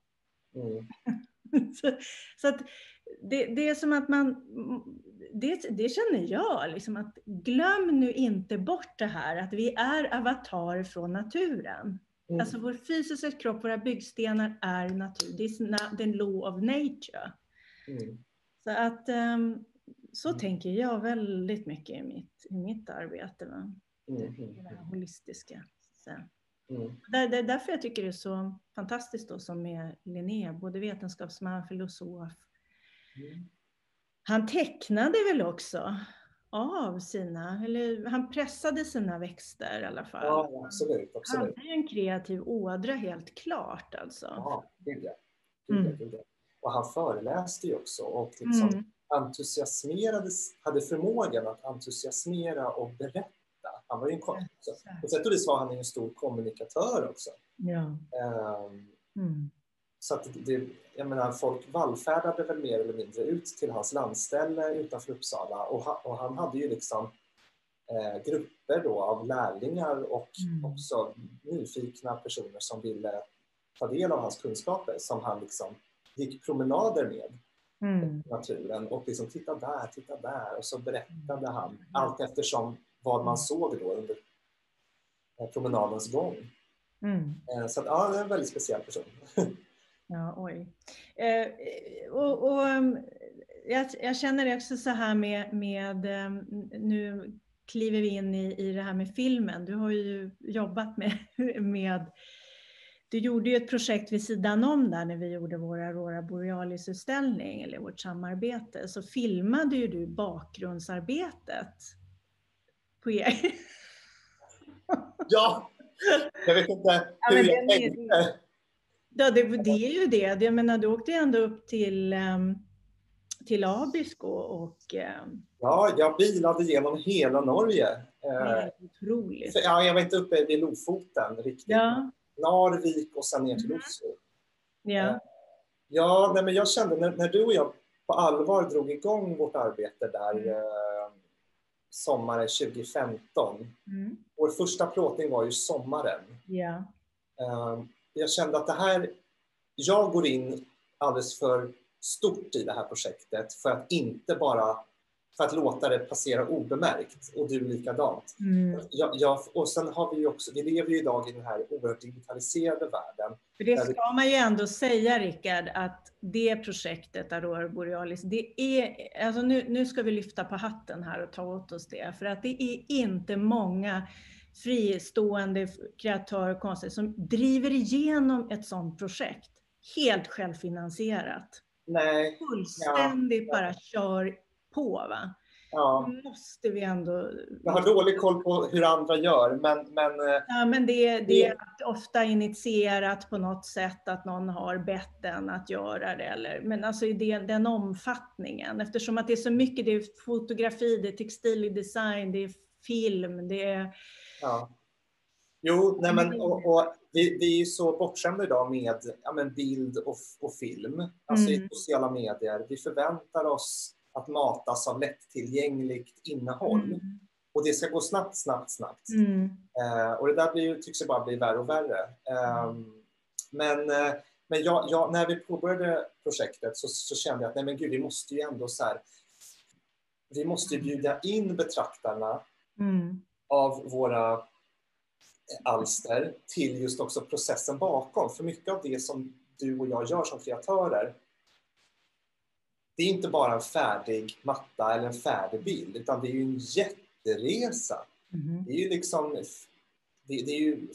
så att det är som att man, det känner jag, liksom att glöm nu inte bort det här att vi är avatar från naturen. Alltså vår fysiska kropp, våra byggstenar är natur. Det är den law of nature. Så att så tänker jag väldigt mycket i mitt arbete. Va? Det här holistiska. Det är därför jag tycker det är så fantastiskt då, som med Linné, både vetenskapsman, filosof. Han tecknade väl också av sina, eller han pressade sina växter i alla fall. Ja, absolut. Han hade ju en kreativ ådra helt klart alltså. Ja, det. Och han föreläste ju också och liksom hade förmågan att entusiasmera och berätta. Han var ju på sätt och vis var han en stor kommunikatör också. Så att jag menar, folk vallfärdade väl mer eller mindre ut till hans landställe utanför Uppsala och han hade ju liksom grupper då av lärlingar och också nyfikna personer som ville ta del av hans kunskaper, som han liksom gick promenader med naturen och liksom titta där och så berättade han allt eftersom vad man såg då under promenadens gång. Så att, ja, det är en väldigt speciell person. Ja, oj. Jag känner också så här med nu kliver vi in i det här med filmen. Du har ju jobbat med du gjorde ju ett projekt vid sidan om där när vi gjorde vår Aurora Borealis-utställning eller vårt samarbete. Så filmade ju du bakgrundsarbetet på er. Ja, jag vet inte hur jag tänkte. Ja, det är ju det. Jag menar, du åkte ändå upp till Abisko och... Ja, jag bilade genom hela Norge. Det är otroligt. Ja, jag var inte uppe vid Lofoten riktigt. Ja. Narvik och sen ner till Oslo. Ja. Ja, nej, men jag kände när du och jag på allvar drog igång vårt arbete där sommaren 2015. Vår första plåtning var ju sommaren. Ja. Jag kände att det här, jag går in alldeles för stort i det här projektet för att inte bara för att låta det passera obemärkt, och du likadant. Och sen har vi ju också, vi lever ju idag i den här oerhört digitaliserade världen. För det ska man ju ändå säga, Rickard, att det projektet Aurora Borealis, det är, alltså nu ska vi lyfta på hatten här och ta åt oss det, för att det är inte många fristående kreatörer och konstnärer som driver igenom ett sådant projekt helt självfinansierat. Nej. Fullständigt bara kör på, va? Ja. Nu måste vi ändå... Jag har dålig koll på hur andra gör, men... Ja, men det är ofta initierat på något sätt att någon har bett den att göra det. Eller, men alltså i den omfattningen, eftersom att det är så mycket, det är fotografi, det är textil design, det är film, det är... Ja. Jo, nej men, och vi är så bortskämda idag med bild och film, alltså i sociala medier. Vi förväntar oss att matas av lättillgängligt innehåll. Och det ska gå snabbt. Och det där tycks bara bli värre och värre. Men när vi påbörjade projektet så kände jag att nej men gud, vi måste ju ändå så här, vi måste ju bjuda in betraktarna av våra alster till just också processen bakom. För mycket av det som du och jag gör som kreatörer, det är inte bara en färdig matta eller en färdig bild, utan det är ju en jätteresa. Det är ju liksom, det är ju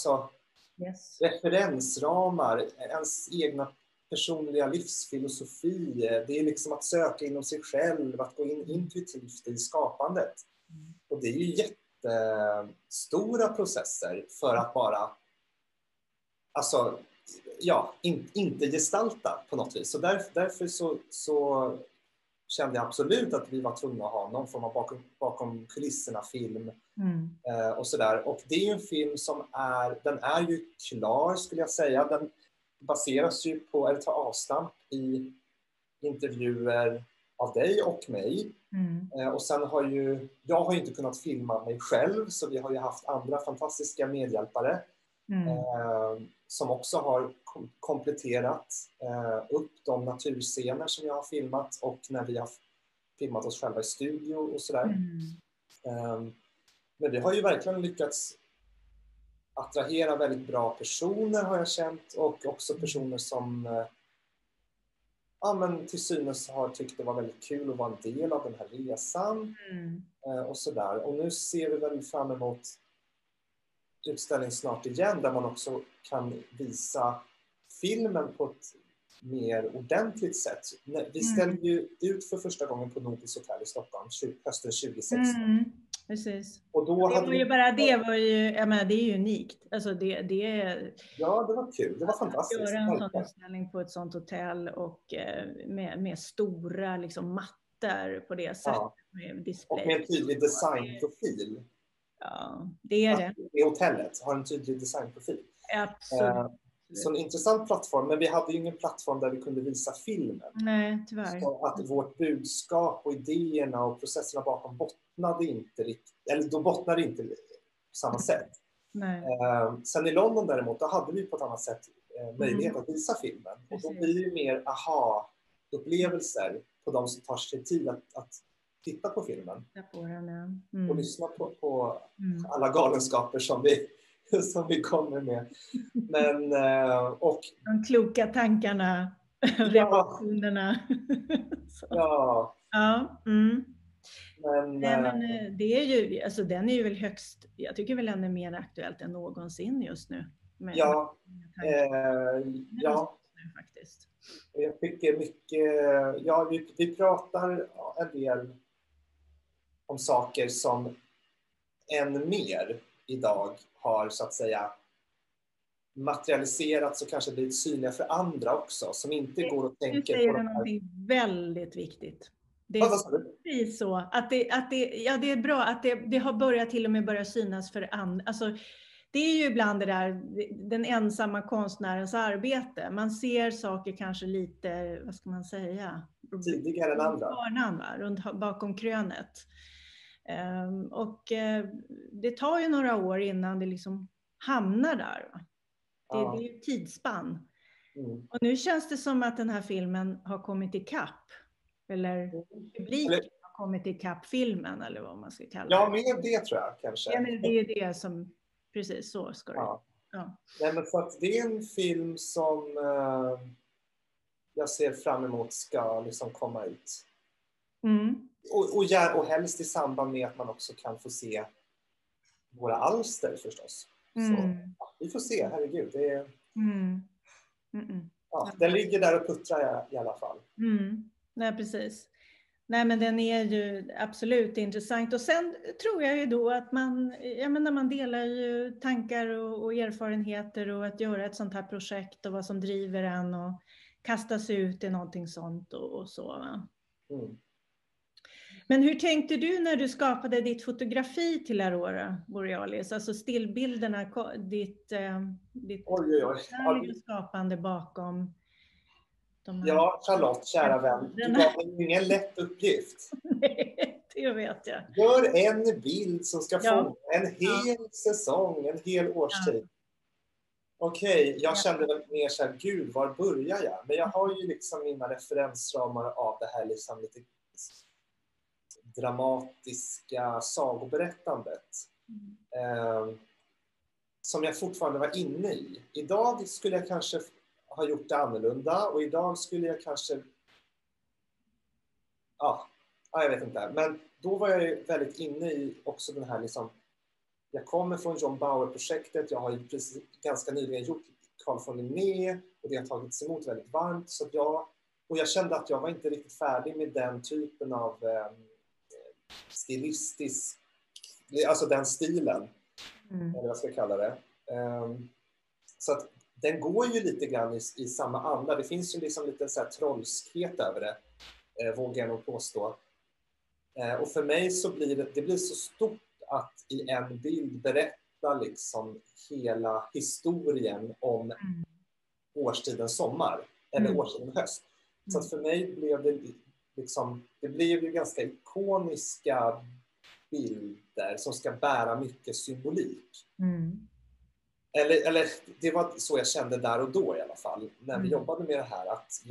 referensramar, ens egna personliga livsfilosofi. Det är liksom att söka inom sig själv, att gå in intuitivt i skapandet. Och det är ju jättestora processer för att bara, alltså, ja, inte gestalta på något vis. Så därför så kände jag absolut att vi var tvungna att ha någon form av bakom kulisserna film och sådär. Och det är ju en film som den är ju klar, skulle jag säga. Den baseras ju på, eller tar avstamp i intervjuer av dig och mig. Och sen jag har ju inte kunnat filma mig själv, så vi har ju haft andra fantastiska medhjälpare som också har kompletterat upp de naturscener som jag har filmat, och när vi har filmat oss själva i studio och sådär. Men vi har ju verkligen lyckats attrahera väldigt bra personer, har jag känt, och också personer som men till synes har tyckt det var väldigt kul att vara en del av den här resan och sådär. Och nu ser vi väl fram emot utställning snart igen, där man också kan visa filmen på ett mer ordentligt sätt. Vi ställde ju ut för första gången på Nobis Hotel i Stockholm hösten 2016. Precis. Och då det var ju, jag menar, det är ju unikt. Alltså ja, det var kul. Det var fantastiskt. Att göra en sån utställning på ett sånt hotell och med stora liksom mattor på det sättet. Ja. Med display. Och med en tydlig designprofil. Ja, det är det. I hotellet har en tydlig designprofil. Absolut. Så en intressant plattform, men vi hade ju ingen plattform där vi kunde visa filmen. Nej, tyvärr. Så att vårt budskap och idéerna och processerna bakom bottnade inte på samma sätt. Nej. Sen i London däremot, då hade vi på ett annat sätt möjlighet att visa filmen. Och då blir det ju mer aha-upplevelser på de som tar sig tid att titta på filmen. Och lyssna på alla galenskaper som vi kommer med. Men, och de kloka tankarna, reaktionerna. Ja. Men det är ju, alltså den är ju väl högst, jag tycker väl den är mer aktuellt än någonsin just nu. Ja. Faktiskt. Jag tycker mycket, vi pratar en del om saker som än mer idag har så att säga materialiserats och kanske blivit synliga för andra också, som inte går och tänker på. Nu säger du någonting väldigt viktigt. Det är precis så att det är bra att det har börjat till och med börja synas för andra. Alltså, det är ju ibland det där, den ensamma konstnärens arbete. Man ser saker kanske lite, vad ska man säga? Tidigare än andra. Runt bakom krönet. Och det tar ju några år innan det liksom hamnar där. Va? Det är ju tidsspann. Mm. Och nu känns det som att den här filmen har kommit ikapp. Eller publiken har kommit ikapp filmen, eller vad man ska kalla det. Ja, med det tror jag kanske. Ja, men det är det som, precis så ska det. Ja. Nej, men för att det är en film som jag ser fram emot ska liksom komma ut. Mm. Och helst i samband med att man också kan få se våra alster förstås. Så vi får se, herregud. Det är... Ja, den ligger där och puttrar i alla fall. Nej, precis. Nej, men den är ju absolut intressant. Och sen tror jag ju då att man delar ju tankar och erfarenheter och att göra ett sånt här projekt och vad som driver en och kasta sig ut i någonting sånt och så. Va? Men hur tänkte du när du skapade ditt fotografi till Aurora Borealis? Alltså stillbilderna, ditt skapande bakom de här... Ja, Charlotte, kära vän. Du gav mig ingen lätt uppgift. Nej, det vet jag. Gör en bild som ska få en hel säsong, en hel årstid. Okej, jag kände väl mer så här, gud, var börjar jag? Men jag har ju liksom mina referensramar av det här liksom lite dramatiska sagoberättandet. Som jag fortfarande var inne i. Idag skulle jag kanske ha gjort det annorlunda och idag skulle jag kanske... jag vet inte. Men då var jag ju väldigt inne i också den här liksom... Jag kommer från John Bauer-projektet. Jag har ju precis ganska nyligen gjort Carl von Linné och det har tagits emot väldigt varmt. Så att jag kände att jag var inte riktigt färdig med den typen av stilistisk... Alltså den stilen. Eller vad jag ska kalla det. Så att den går ju lite grann i samma anda. Det finns ju liksom lite så här trollskhet över det. Vågar jag nog påstå. Och för mig så blir det blir så stort att i en bild berätta liksom hela historien om årstiden sommar. Eller årstiden höst. Så att för mig blev det liksom... Det blev ju ganska ikoniska bilder som ska bära mycket symbolik. Eller det var så jag kände där och då i alla fall. När vi jobbade med det här.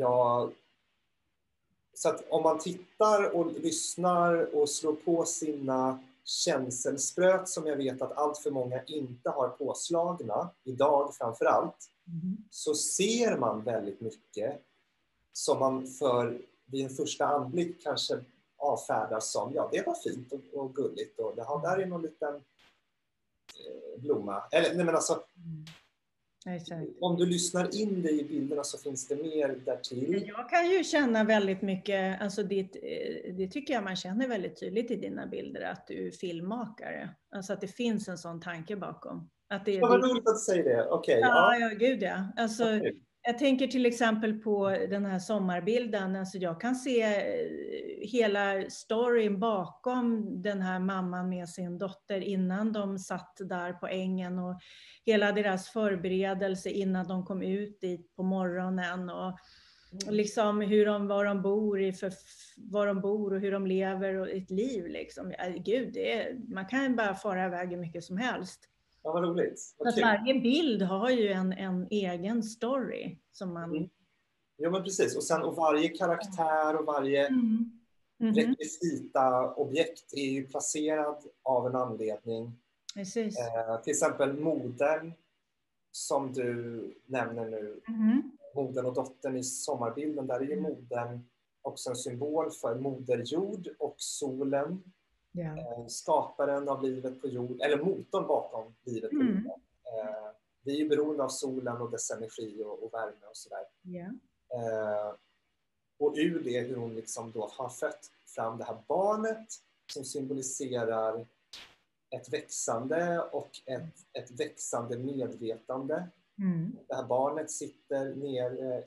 Så att om man tittar och lyssnar och slår på sina känselspröt som jag vet att allt för många inte har påslagna, idag framför allt, så ser man väldigt mycket som man vid en första anblick kanske avfärdar som, det var fint och gulligt och det har där är någon liten blomma. Eller, nej men alltså, om du lyssnar in dig i bilderna så finns det mer därtill. Jag kan ju känna väldigt mycket, alltså det tycker jag man känner väldigt tydligt i dina bilder, att du är filmmakare. Alltså att det finns en sån tanke bakom. Att det var roligt att säga det, okej. Ja, gud ja. Alltså, jag tänker till exempel på den här sommarbilden. Alltså jag kan se hela storyn bakom den här mamman med sin dotter innan de satt där på ängen och hela deras förberedelse innan de kom ut dit på morgonen och liksom var de bor och hur de lever och ett liv liksom. Gud, man kan bara fara iväg hur mycket som helst. Ja, vad roligt. Så att varje bild har ju en egen story som man... Ja, men precis. Och varje karaktär och varje rekvisita objekt är ju placerad av en anledning. Precis. Till exempel modern som du nämner nu. Modern och dottern i sommarbilden. Där är ju modern också en symbol för moder jord och solen. Yeah. Skaparen av livet på jord, eller motorn bakom livet på jorden. Vi är beroende av solen och dess energi och värme och sådär. Yeah. Och ur det hur hon liksom då har fött fram det här barnet som symboliserar ett växande och ett växande medvetande. Det här barnet sitter nere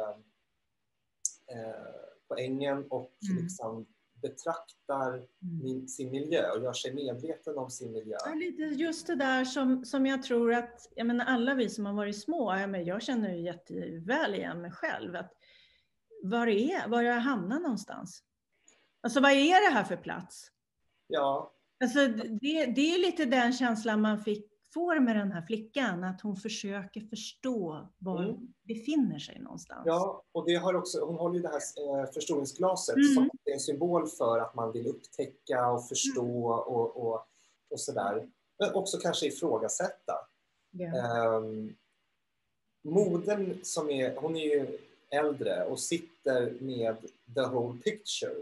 på ängen och liksom betraktar sin miljö och gör sig medveten om sin miljö. Ja, lite just det där som jag tror att, jag menar, alla vi som har varit små, jag känner ju jätteväl igen mig själv, att var jag hamnar någonstans. Alltså vad är det här för plats? Ja. Alltså det är lite den känslan man får med den här flickan, att hon försöker förstå var hon befinner sig någonstans. Ja, och det har också, hon håller ju det här förstoringsglaset som är en symbol för att man vill upptäcka och förstå och sådär. Men också kanske ifrågasätta. Yeah. Modern hon är ju äldre och sitter med the whole picture.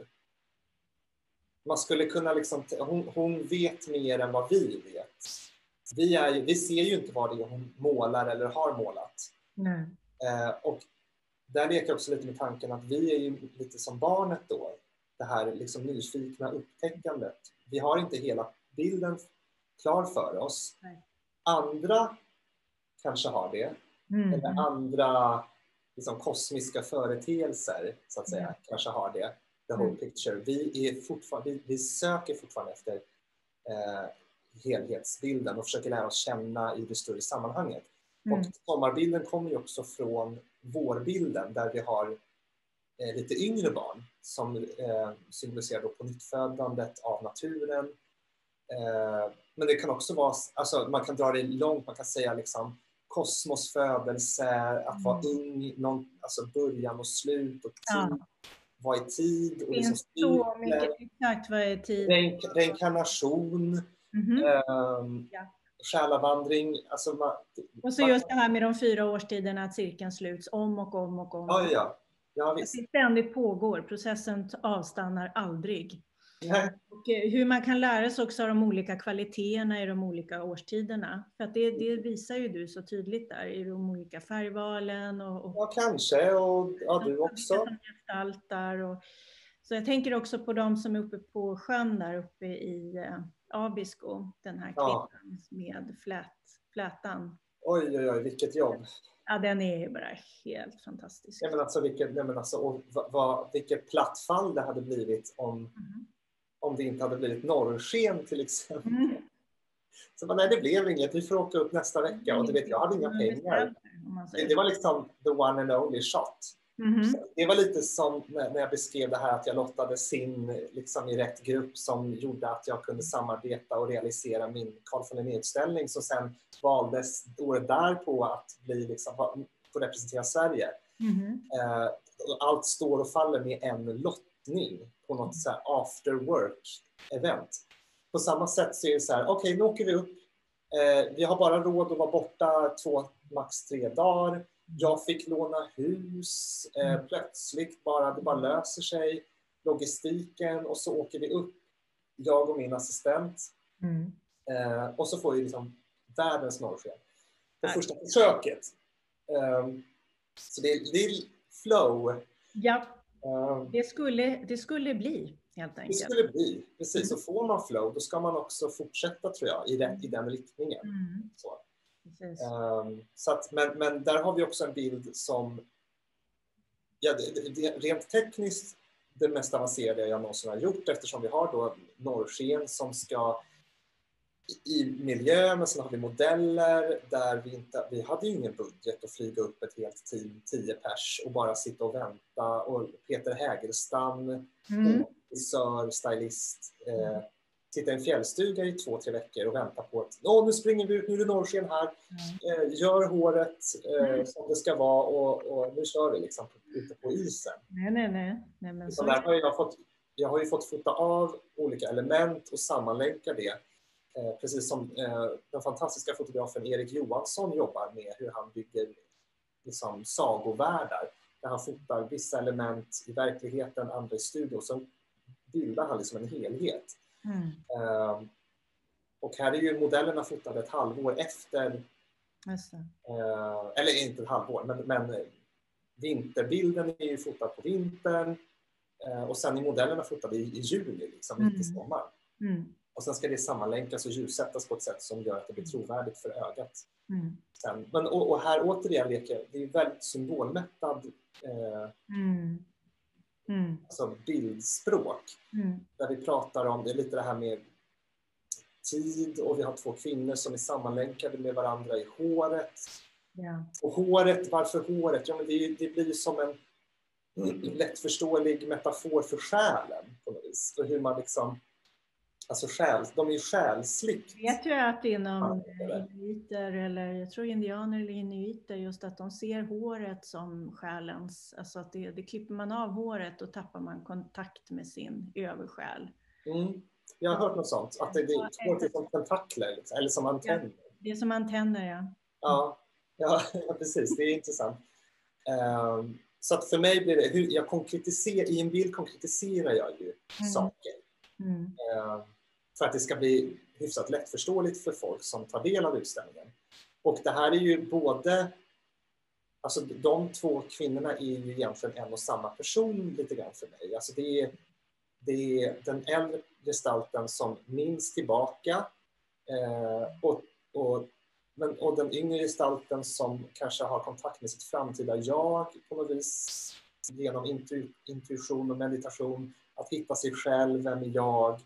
Man skulle kunna liksom, hon vet mer än vad vi vet. Vi ser ju inte vad det är hon målar eller har målat. Nej. Och där leker jag också lite med tanken att vi är ju lite som barnet då. Det här liksom nyfikna upptäckandet. Vi har inte hela bilden klar för oss. Nej. Andra kanske har det. Eller andra liksom kosmiska företeelser så att säga kanske har det. The whole picture. Vi söker fortfarande efter helhetsbilden och försöker lära oss känna i det större sammanhanget. Och sommarbilden kommer ju också från vårbilden där vi har lite yngre barn som symboliserar då på nyttfödandet av naturen. Men det kan också vara, alltså man kan dra det långt, man kan säga liksom kosmos födelse, att vara ung, alltså början och slut och tid. Vad är tid? Och liksom så mycket, exakt vad är tid? Reinkarnation. Själavandring. Alltså och så just det här med de 4 årstiderna, att cirkeln sluts om och om och om. Ja, visst. Att det ständigt pågår, processen avstannar aldrig. Nej. Och hur man kan lära sig också av de olika kvaliteterna i de olika årstiderna. För att det visar ju du så tydligt där i de olika färgvalen. Ja, kanske. Och du också. Som gestaltar. Så jag tänker också på de som är uppe på sjön där uppe i Abisko. Den här kvinnan med flätan. Oj, vilket jobb. Ja, den är bara helt fantastisk. Ja, men alltså, vilket plattfall det hade blivit om det inte hade blivit norrsken till exempel. Så nej, det blev inget. Vi får åka upp nästa vecka. Och du vet, jag hade inga pengar. Det var liksom the one and only shot. Det var lite som när jag beskrev det här att jag lottades in liksom i rätt grupp som gjorde att jag kunde samarbeta och realisera min Carl von Linné-utställning som sen valdes året därpå att bli liksom, få representera Sverige. Allt står och faller med en lottning på något så här after work-event. På samma sätt så är det så här, okej, nu åker vi upp. Vi har bara råd att vara borta 2, max 3 dagar. Jag fick låna hus. Plötsligt det bara löser sig. Logistiken. Och så åker vi upp. Jag och min assistent. Och så får vi liksom världens norrsken. På första försöket. Så det är flow. Ja, det skulle bli helt enkelt. Det skulle bli, precis. Så får man flow, då ska man också fortsätta tror jag i den riktningen. Så. Så att, men där har vi också en bild som rent tekniskt det mest avancerade jag någonsin har gjort eftersom vi har då norrsken som ska i miljö, men sen har vi modeller där vi hade ju ingen budget att flyga upp ett helt team, 10 pers och bara sitta och vänta och Peter Hägerstam, regissör, stylist sitta i en fjällstuga i 2-3 veckor och vänta på att nu springer vi ut, nu är det norrsken här, gör håret som det ska vara och nu kör vi liksom ute på isen. Nej. Men så där jag har ju fått fota av olika element och sammanlänka det. Precis som den fantastiska fotografen Erik Johansson jobbar med hur han bygger liksom sagovärldar. Där han fotar vissa element i verkligheten, andra i studion. Så bildar han liksom en helhet. Och här är ju modellerna fotade ett halvår efter. Eller inte ett halvår, men vinterbilden är ju fotad på vintern. Och sen är modellerna fotade i juli, liksom mitt i sommar. Och sen ska det sammanlänkas och ljussättas på ett sätt som gör att det blir trovärdigt för ögat. Sen, men, och här återigen leker det är väldigt symbolmättad alltså bildspråk. Där vi pratar om, det är lite det här med tid, och vi har 2 kvinnor som är sammanlänkade med varandra i håret. Ja. Och håret, varför håret? Ja, men det blir som en lättförståelig metafor för själen på något vis. Och hur man liksom, alltså de är ju själsligt. Vet du att inom inuiter, eller jag tror indianer eller inuiter, just att de ser håret som själens, alltså att det klipper man av håret och tappar man kontakt med sin översjäl. Jag har hört något sånt, att det är som tentakler liksom, eller som antenner. Ja, det är som antenner, ja, precis, det är intressant. Så att för mig blir det, i en bild konkretiserar jag ju saker. För att det ska bli hyfsat lättförståeligt för folk som tar del av utställningen. Och det här är ju både, alltså de 2 kvinnorna är ju egentligen en och samma person lite grann för mig. Alltså det är den äldre gestalten som minns tillbaka och den yngre gestalten som kanske har kontakt med sitt framtida jag på något vis genom intuition och meditation, att hitta sig själv, vem är jag?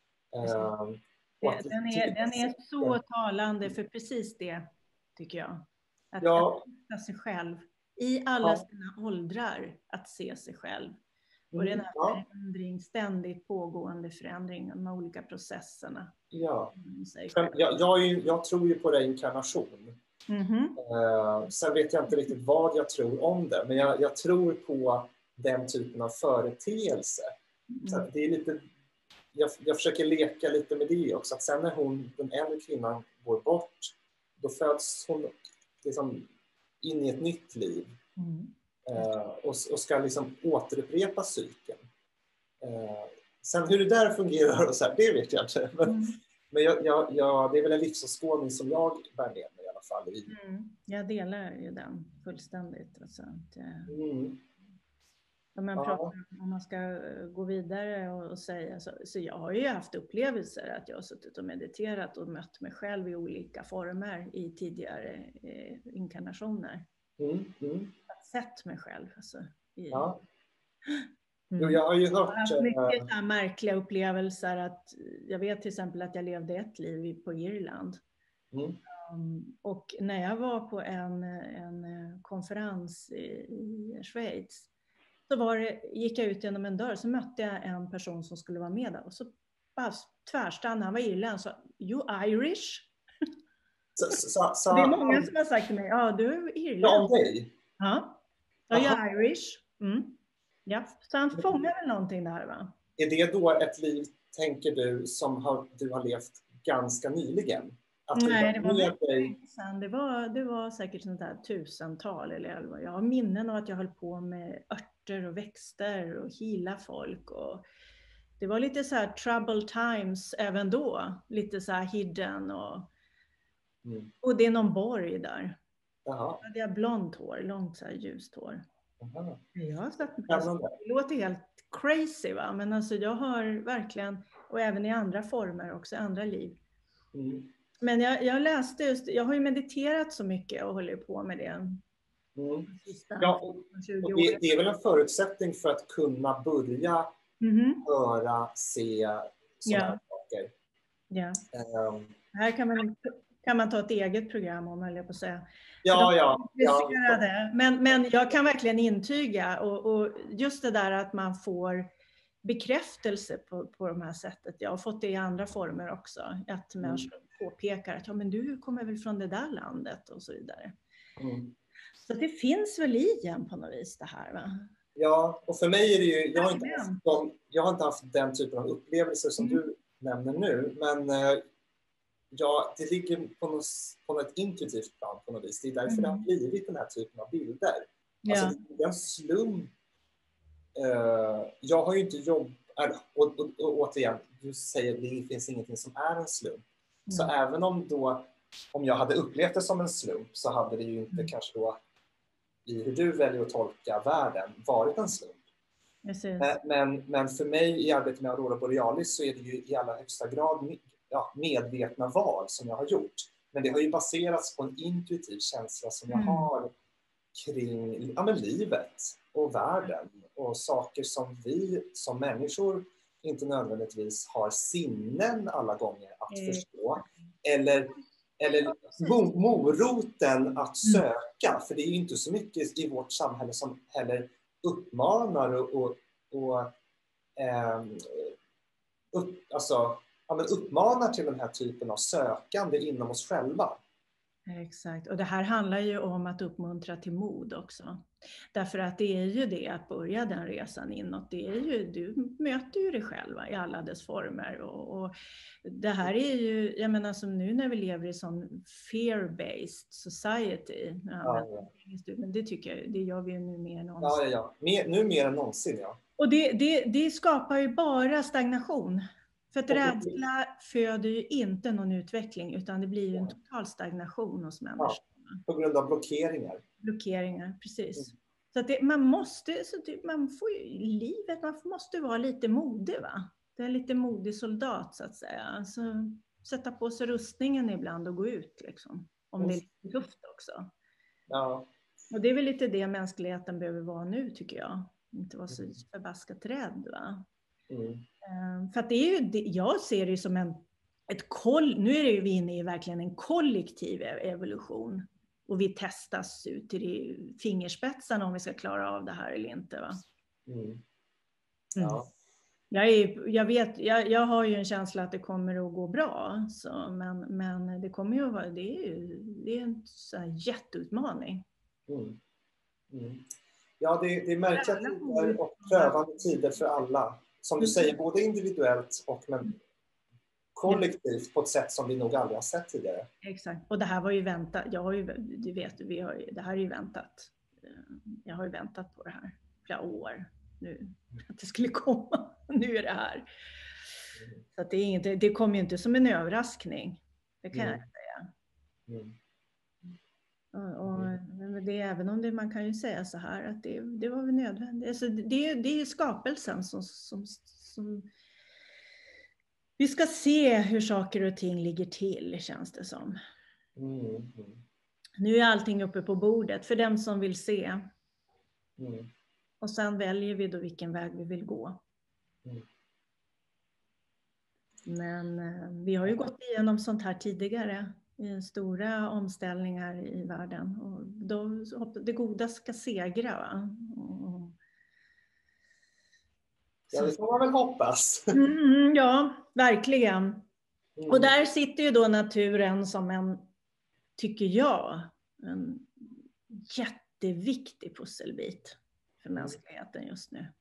Den är så talande för precis det, tycker jag. Att hitta sig själv i alla sina åldrar, att se sig själv. Och den här ständigt pågående förändringen, de olika processerna. Ja. Jag tror ju på reinkarnation. Sen vet jag inte riktigt vad jag tror om det, men jag tror på den typen av företeelse. Så det är lite, jag försöker leka lite med det också, att sen när den äldre kvinnan går bort, då föds hon liksom in i ett nytt liv. Och ska liksom återupprepa cykeln. Sen hur det där fungerar och så här, det vet jag inte. Men det är väl en livsåskådning som jag bär med mig i alla fall. Jag delar ju den fullständigt. Alltså, om man ska gå vidare och säga så jag har ju haft upplevelser att jag har suttit och mediterat och mött mig själv i olika former i tidigare inkarnationer. Sett mig själv. Alltså, jag har ju hört... Jag har haft mycket så här märkliga upplevelser. Att jag vet till exempel att jag levde ett liv på Irland. Och när jag var på en konferens i Schweiz, så gick jag ut genom en dörr, så mötte jag en person som skulle vara med där. Och så bara tvärstannade, han var irländsk, så you Irish? Så det är många som har sagt till mig, du är irländsk. Ja, jag är Irish. Ja, så han fångar väl någonting där, va? Är det då ett liv, tänker du, som du har levt ganska nyligen? Nej, det var det var säkert sånt där 1000-tal eller 11. Jag har minnen av att jag höll på med örter och växter och heala folk. Och det var lite så här troubled times även då. Lite så här hidden och det är någon borg där. Jaha. Hade jag blont hår, långt så här ljust hår. Jaha. Det låter helt crazy, va? Men alltså jag har verkligen, och även i andra former också, andra liv. Men jag läste just, jag har ju mediterat så mycket och håller på med det. Och det är väl en förutsättning för att kunna börja höra, se sådana saker. Ja. Här kan man ta ett eget program om, höll jag på att säga. Men jag kan verkligen intyga, och just det där att man får bekräftelse på de här sättet. Jag har fått det i andra former också. Att människor påpekar att men du kommer väl från det där landet och så vidare. Så det finns väl i en på något vis det här, va? Ja, och för mig är det ju, jag har inte haft den typen av upplevelser som du nämner nu, men det ligger på ett intuitivt plan på något vis. Det är därför det har blivit den här typen av bilder. Alltså det är en slump. Jag har ju inte jobbat, och återigen, du säger att det finns ingenting som är en slump. Så även om jag hade upplevt det som en slump, så hade det ju inte kanske då, i hur du väljer att tolka världen, varit en slump. Men för mig i arbetet med Aurora Borealis så är det ju i allra högsta grad medvetna val som jag har gjort. Men det har ju baserats på en intuitiv känsla som jag har kring livet och världen och saker som vi som människor inte nödvändigtvis har sinnen alla gånger att förstå. Eller moroten att söka, för det är ju inte så mycket i vårt samhälle som heller uppmanar uppmanar till den här typen av sökande inom oss själva. Exakt, och det här handlar ju om att uppmuntra till mod också. Därför att det är ju det att börja den resan inåt. Det är ju, du möter ju dig själva i alla dess former. Och det här är ju, jag menar som nu när vi lever i sån fear-based society. Men det tycker jag, det gör vi ju nu mer än någonsin. Nu mer än någonsin, ja. Och det skapar ju bara stagnation. För att rädsla föder ju inte någon utveckling, utan det blir ju en total stagnation hos människor. På grund av blockeringar. Blockeringar, precis. Så att man måste vara lite modig, va? Det är lite modig soldat så att säga. Alltså, sätta på sig rustningen ibland och gå ut liksom. Om det är lite tufft också. Ja. Och det är väl lite det mänskligheten behöver vara nu, tycker jag. Inte vara så förbaskat rädd, va? För att det är ju, jag ser det som nu är det ju vi inne i verkligen en kollektiv evolution. Och vi testas ut till fingerspetsarna om vi ska klara av det här eller inte, va? Ja. Jag har ju en känsla att det kommer att gå bra. Så, men det kommer ju att vara, det är en sån här jätteutmaning. Ja, det är märkliga tider och prövande tider för alla. Som du säger, både individuellt och kollektivt på ett sätt som vi nog aldrig har sett tidigare. Exakt, och det här var ju väntat. Det här är ju väntat. Jag har ju väntat på det här flera år nu. Att det skulle komma. Nu är det här. Så att det kommer ju inte som en överraskning. Det kan jag säga. Och det, även om man kan ju säga så här att det var väl nödvändigt. Alltså det är skapelsen som vi ska se hur saker och ting ligger till, känns det som. Nu är allting uppe på bordet för dem som vill se. Och sen väljer vi då vilken väg vi vill gå. Men vi har ju gått igenom sånt här tidigare. Stora omställningar i världen. Och det goda ska segra, va? Ja, det får man väl hoppas. Ja, verkligen. Och där sitter ju då naturen som tycker jag, en jätteviktig pusselbit för mänskligheten just nu.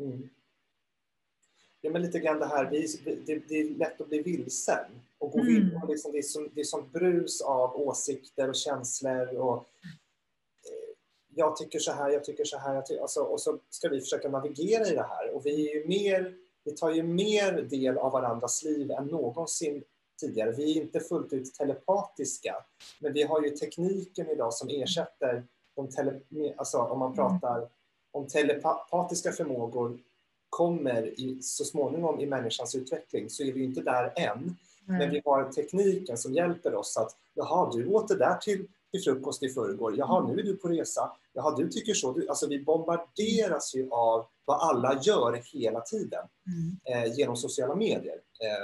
Ja, men lite grann det här, det är lätt att bli vilsen. Och gå liksom, det är som brus av åsikter och känslor. Och, jag tycker så här. Och så ska vi försöka navigera i det här. Och vi tar ju mer del av varandras liv än någonsin tidigare. Vi är inte fullt ut telepatiska. Men vi har ju tekniken idag som ersätter om man pratar om telepatiska förmågor kommer så småningom i människans utveckling, så är vi inte där än. Men vi har tekniken som hjälper oss att du åt det där till frukost i förrgår. Jaha, nu är du på resa. Jaha, du tycker så. Alltså vi bombarderas ju av vad alla gör hela tiden genom sociala medier.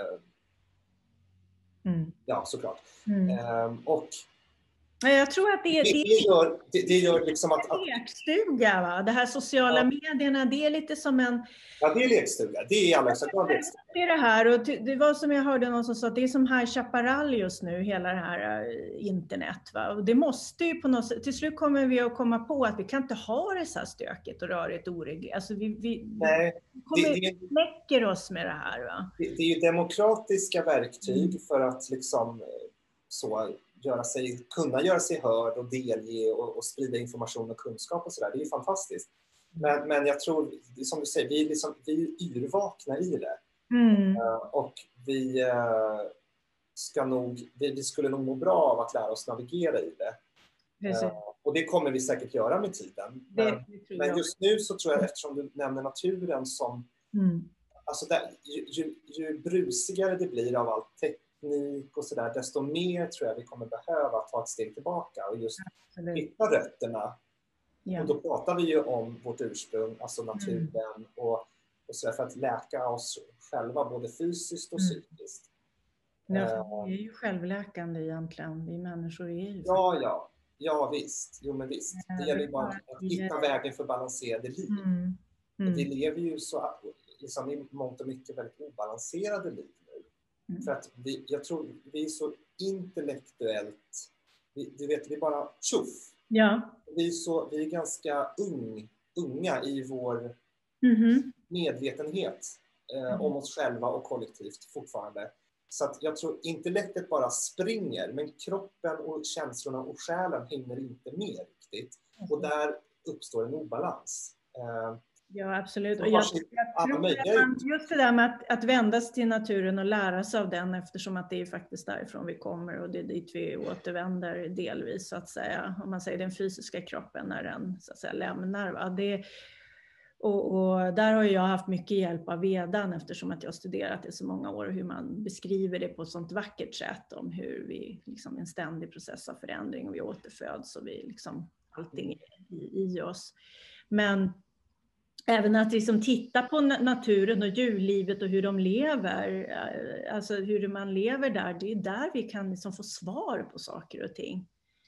Ja, såklart. Och jag tror att det gör liksom att lekstuga, va? Det här sociala medierna, det är lite som en... Ja, det är lekstuga. Det är alla lekstuga. Det är det här, och det var som jag hörde någon som sa att det är som High Chaparral just nu, hela det här internet, va? Och det måste ju på något sätt, till slut kommer vi att komma på att vi kan inte ha det så här stökigt och rörigt och oreglerat. Alltså vi knäcker oss med det här, va? Det är ju demokratiska verktyg för att liksom kunna göra sig hörd och delge och sprida information och kunskap och sådär. Det är ju fantastiskt. Men jag tror, som du säger, vi är yrvakna i det. Och vi skulle nog må bra av att lära oss navigera i det. Och det kommer vi säkert göra med tiden. Men just nu så tror jag, eftersom du nämner naturen som... Alltså ju brusigare det blir av all teknik och sådär, desto mer tror jag vi kommer behöva ta ett steg tillbaka och just hitta rötterna. Och då pratar vi ju om vårt ursprung, alltså naturen och så för att läka oss själva både fysiskt och psykiskt. Ja, vi är ju självläkande egentligen, vi människor är ju... Ja visst, jo men visst. Det gäller ju bara att hitta vägen för balanserade liv. Vi lever ju så, liksom, i mångt och mycket väldigt obalanserade liv nu. För att jag tror vi är så intellektuellt, du vet, vi är bara tjoff. Ja. Vi är ganska unga i vår medvetenhet om oss själva och kollektivt fortfarande. Så att jag tror intellektet bara springer, men kroppen och känslorna och själen hinner inte med riktigt. Och där uppstår en obalans. Ja, absolut. Och jag tror att just det där med att vända sig till naturen och lära sig av den, eftersom att det är faktiskt därifrån vi kommer och det är dit vi återvänder delvis, så att säga. Om man säger den fysiska kroppen när den så att säga lämnar. Va? Och där har jag haft mycket hjälp av vedan, eftersom att jag har studerat det så många år, hur man beskriver det på ett sånt vackert sätt om hur vi liksom en ständig process av förändring och vi återföds och vi liksom allting i oss. Men även att liksom titta på naturen och djurlivet och hur de lever, alltså hur man lever där, det är där vi kan liksom få svar på saker och ting.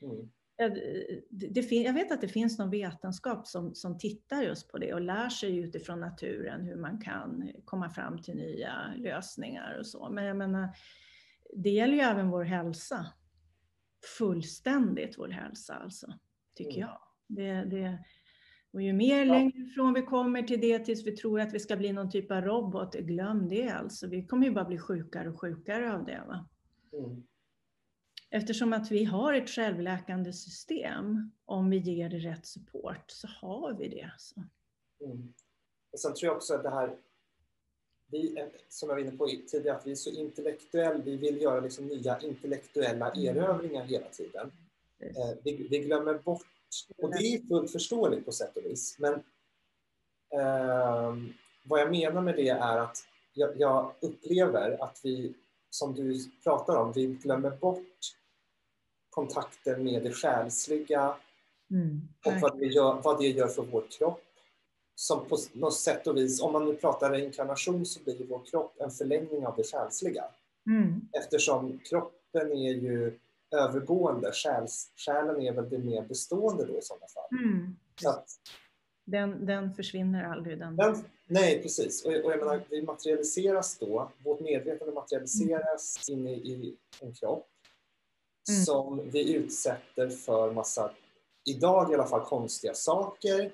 Jag vet att det finns någon vetenskap som tittar just på det och lär sig utifrån naturen hur man kan komma fram till nya lösningar och så. Men jag menar, det gäller ju även vår hälsa. Fullständigt vår hälsa alltså, tycker jag. Och ju mer längre ifrån vi kommer till det tills vi tror att vi ska bli någon typ av robot, glöm det alltså. Vi kommer ju bara bli sjukare och sjukare av det, va? Eftersom att vi har ett självläkande system, om vi ger det rätt support så har vi det. Så. Och sen tror jag också att det här, som jag var inne på tidigare, att vi är så intellektuella, vi vill göra liksom nya intellektuella erövringar hela tiden. Vi glömmer bort, och det är fullt förståeligt på sätt och vis, men vad jag menar med det är att jag upplever att vi, som du pratar om, vi glömmer bort kontakten med det själsliga och vad det gör för vår kropp. Som på något sätt och vis, om man nu pratar reinkarnation, så blir vår kropp en förlängning av det själsliga. Eftersom kroppen är ju övergående, själen är väl det mer bestående då i sådana fall. Så att, den försvinner aldrig. Nej, precis. Och jag menar, vi materialiseras då, vårt medvetande materialiseras in i en kropp som vi utsätter för massa, idag i alla fall, konstiga saker.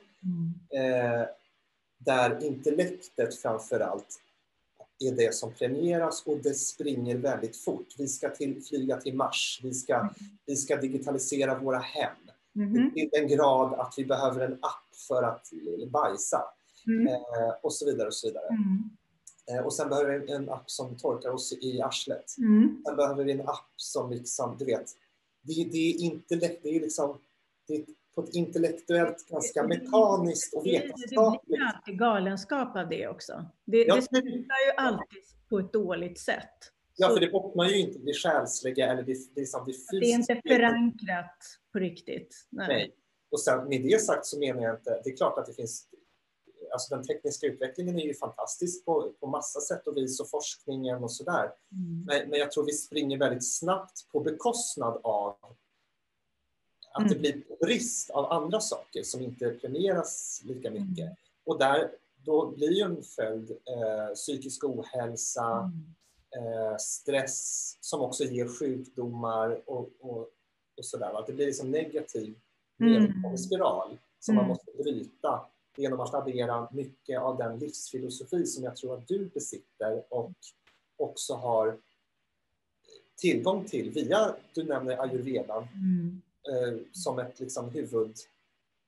Där intellektet framförallt är det som premieras och det springer väldigt fort. Vi ska flyga till Mars, vi ska digitalisera våra hem. Till den grad att vi behöver en app för att bajsa. Och så vidare och så vidare. Och sen behöver vi en app som torkar oss i arslet. Sen behöver vi en app som liksom, du vet, det är intellekt, det är liksom, det är på ett intellektuellt ganska mekaniskt och vetenskapligt. Det blir alltid galenskap av det också. Det slutar ju alltid på ett dåligt sätt. Ja, för det bottnar ju inte det själsliga eller det som det fysiska. Det är inte förankrat på riktigt. Nej. Och sen med det sagt så menar jag inte, det är klart att det finns, alltså den tekniska utvecklingen är ju fantastisk på massa sätt och vis och forskningen och sådär. Men jag tror vi springer väldigt snabbt på bekostnad av att det blir brist av andra saker som inte premieras lika mycket. Och då blir ju en följd psykisk ohälsa, stress som också ger sjukdomar och sådär. Att det blir liksom negativ nedåtgående spiral som man måste bryta genom att addera mycket av den livsfilosofi som jag tror att du besitter och också har tillgång till via, du nämner ayurvedan som ett liksom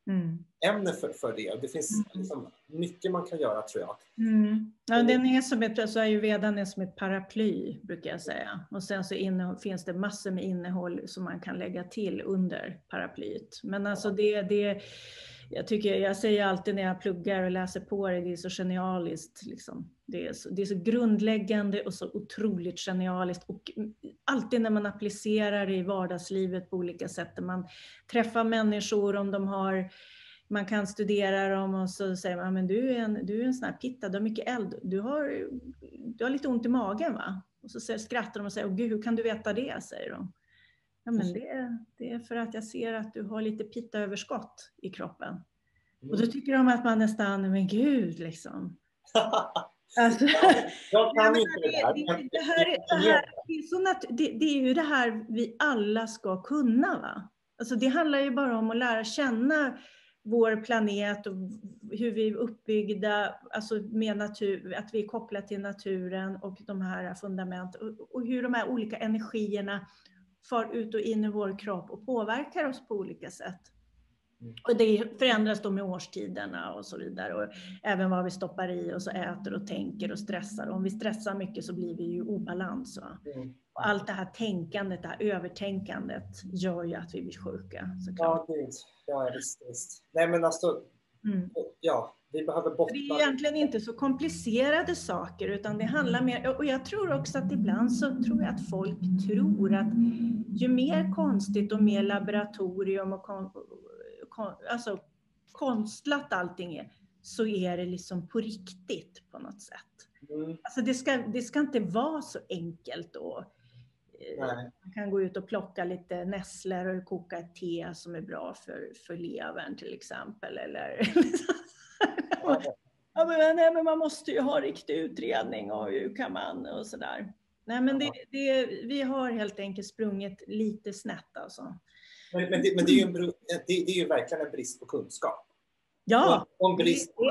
ämne för det. Det finns liksom mycket man kan göra, tror jag. Ja, den är som så ayurvedan är som ett paraply, brukar jag säga. Och sen så finns det massor med innehåll som man kan lägga till under paraplyet. Men alltså jag säger alltid när jag pluggar och läser på det är så genialiskt. Liksom. Det är så grundläggande och så otroligt genialiskt. Och alltid när man applicerar det i vardagslivet på olika sätt. Där man träffar människor, om de har... Man kan studera dem och så säger man, men du är en sån här pitta, du har mycket eld. Du har lite ont i magen, va? Och så skrattar de och säger, gud, hur kan du veta det? Säger de. Ja, men det är för att jag ser att du har lite pittaöverskott i kroppen. Och då tycker de att man nästan, men gud, liksom. Alltså, jag kan inte det är ju det här vi alla ska kunna, va? Alltså det handlar ju bara om att lära känna vår planet och hur vi är uppbyggda, alltså med natur, att vi är kopplade till naturen och de här fundament och hur de här olika energierna far ut och in i vår kropp och påverkar oss på olika sätt. Och det förändras då med årstiderna och så vidare, och även vad vi stoppar i och så äter och tänker och stressar. Och om vi stressar mycket så blir vi ju obalans, va? Och allt det här tänkandet, det här övertänkandet gör ju att vi blir sjuka, såklart. Ja, gud. Ja, visst. Nej, men alltså, ja, vi behöver bottna. Det är egentligen inte så komplicerade saker, utan det handlar mer, och jag tror också att ibland så tror jag att folk tror att ju mer konstigt och mer laboratorium och alltså konstlat allting är, så är det liksom på riktigt på något sätt. Alltså det ska inte vara så enkelt då. Man kan gå ut och plocka lite nässlor och koka ett te som är bra för levern till exempel. Eller men man måste ju ha riktig utredning och hur kan man och sådär. Nej, men vi har helt enkelt sprungit lite snett alltså. Men det är ju verkligen en brist på kunskap. Ja, om brist på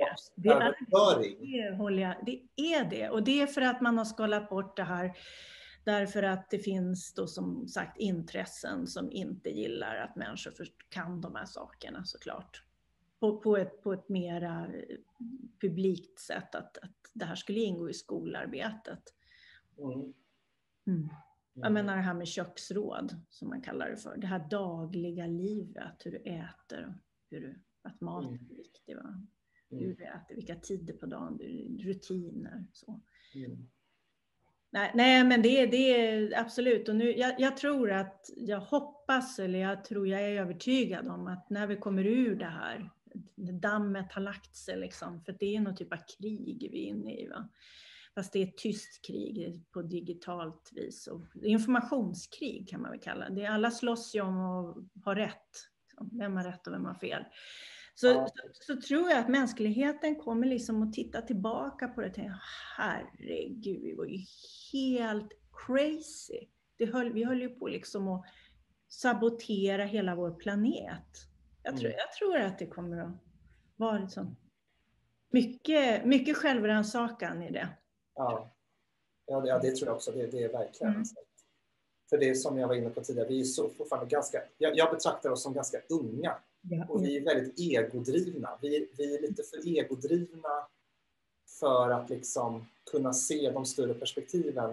det är det. Och det är för att man har skalat bort det här. Därför att det finns då som sagt intressen som inte gillar att människor kan de här sakerna, såklart. På ett mera publikt sätt, att det här skulle ingå i skolarbetet. Jag menar det här med köksråd, som man kallar det för. Det här dagliga livet, hur du äter, att mat är viktigt, va? Hur du äter, vilka tider på dagen, rutiner. Så. Nej, men det är absolut. Och nu, jag tror att, jag hoppas, eller jag är övertygad om att när vi kommer ur det här, dammet har lagt sig liksom, för det är någon typ av krig vi är inne i, va? Fast det är ett tyst krig på digitalt vis. Och informationskrig kan man väl kalla det. Alla slåss ju om att ha rätt. Vem har rätt och vem har fel. Så tror jag att mänskligheten kommer liksom att titta tillbaka på det och tänka, herregud, vi var ju helt crazy. Vi höll ju på liksom att sabotera hela vår planet. Jag tror att det kommer att vara liksom mycket självrannsakan i det. Ja, det tror jag också. Det är verkligen. För det är som jag var inne på tidigare, vi är så fortfarande ganska, jag betraktar oss som ganska unga. Och vi är väldigt egodrivna. Vi är lite för egodrivna för att liksom kunna se de större perspektiven.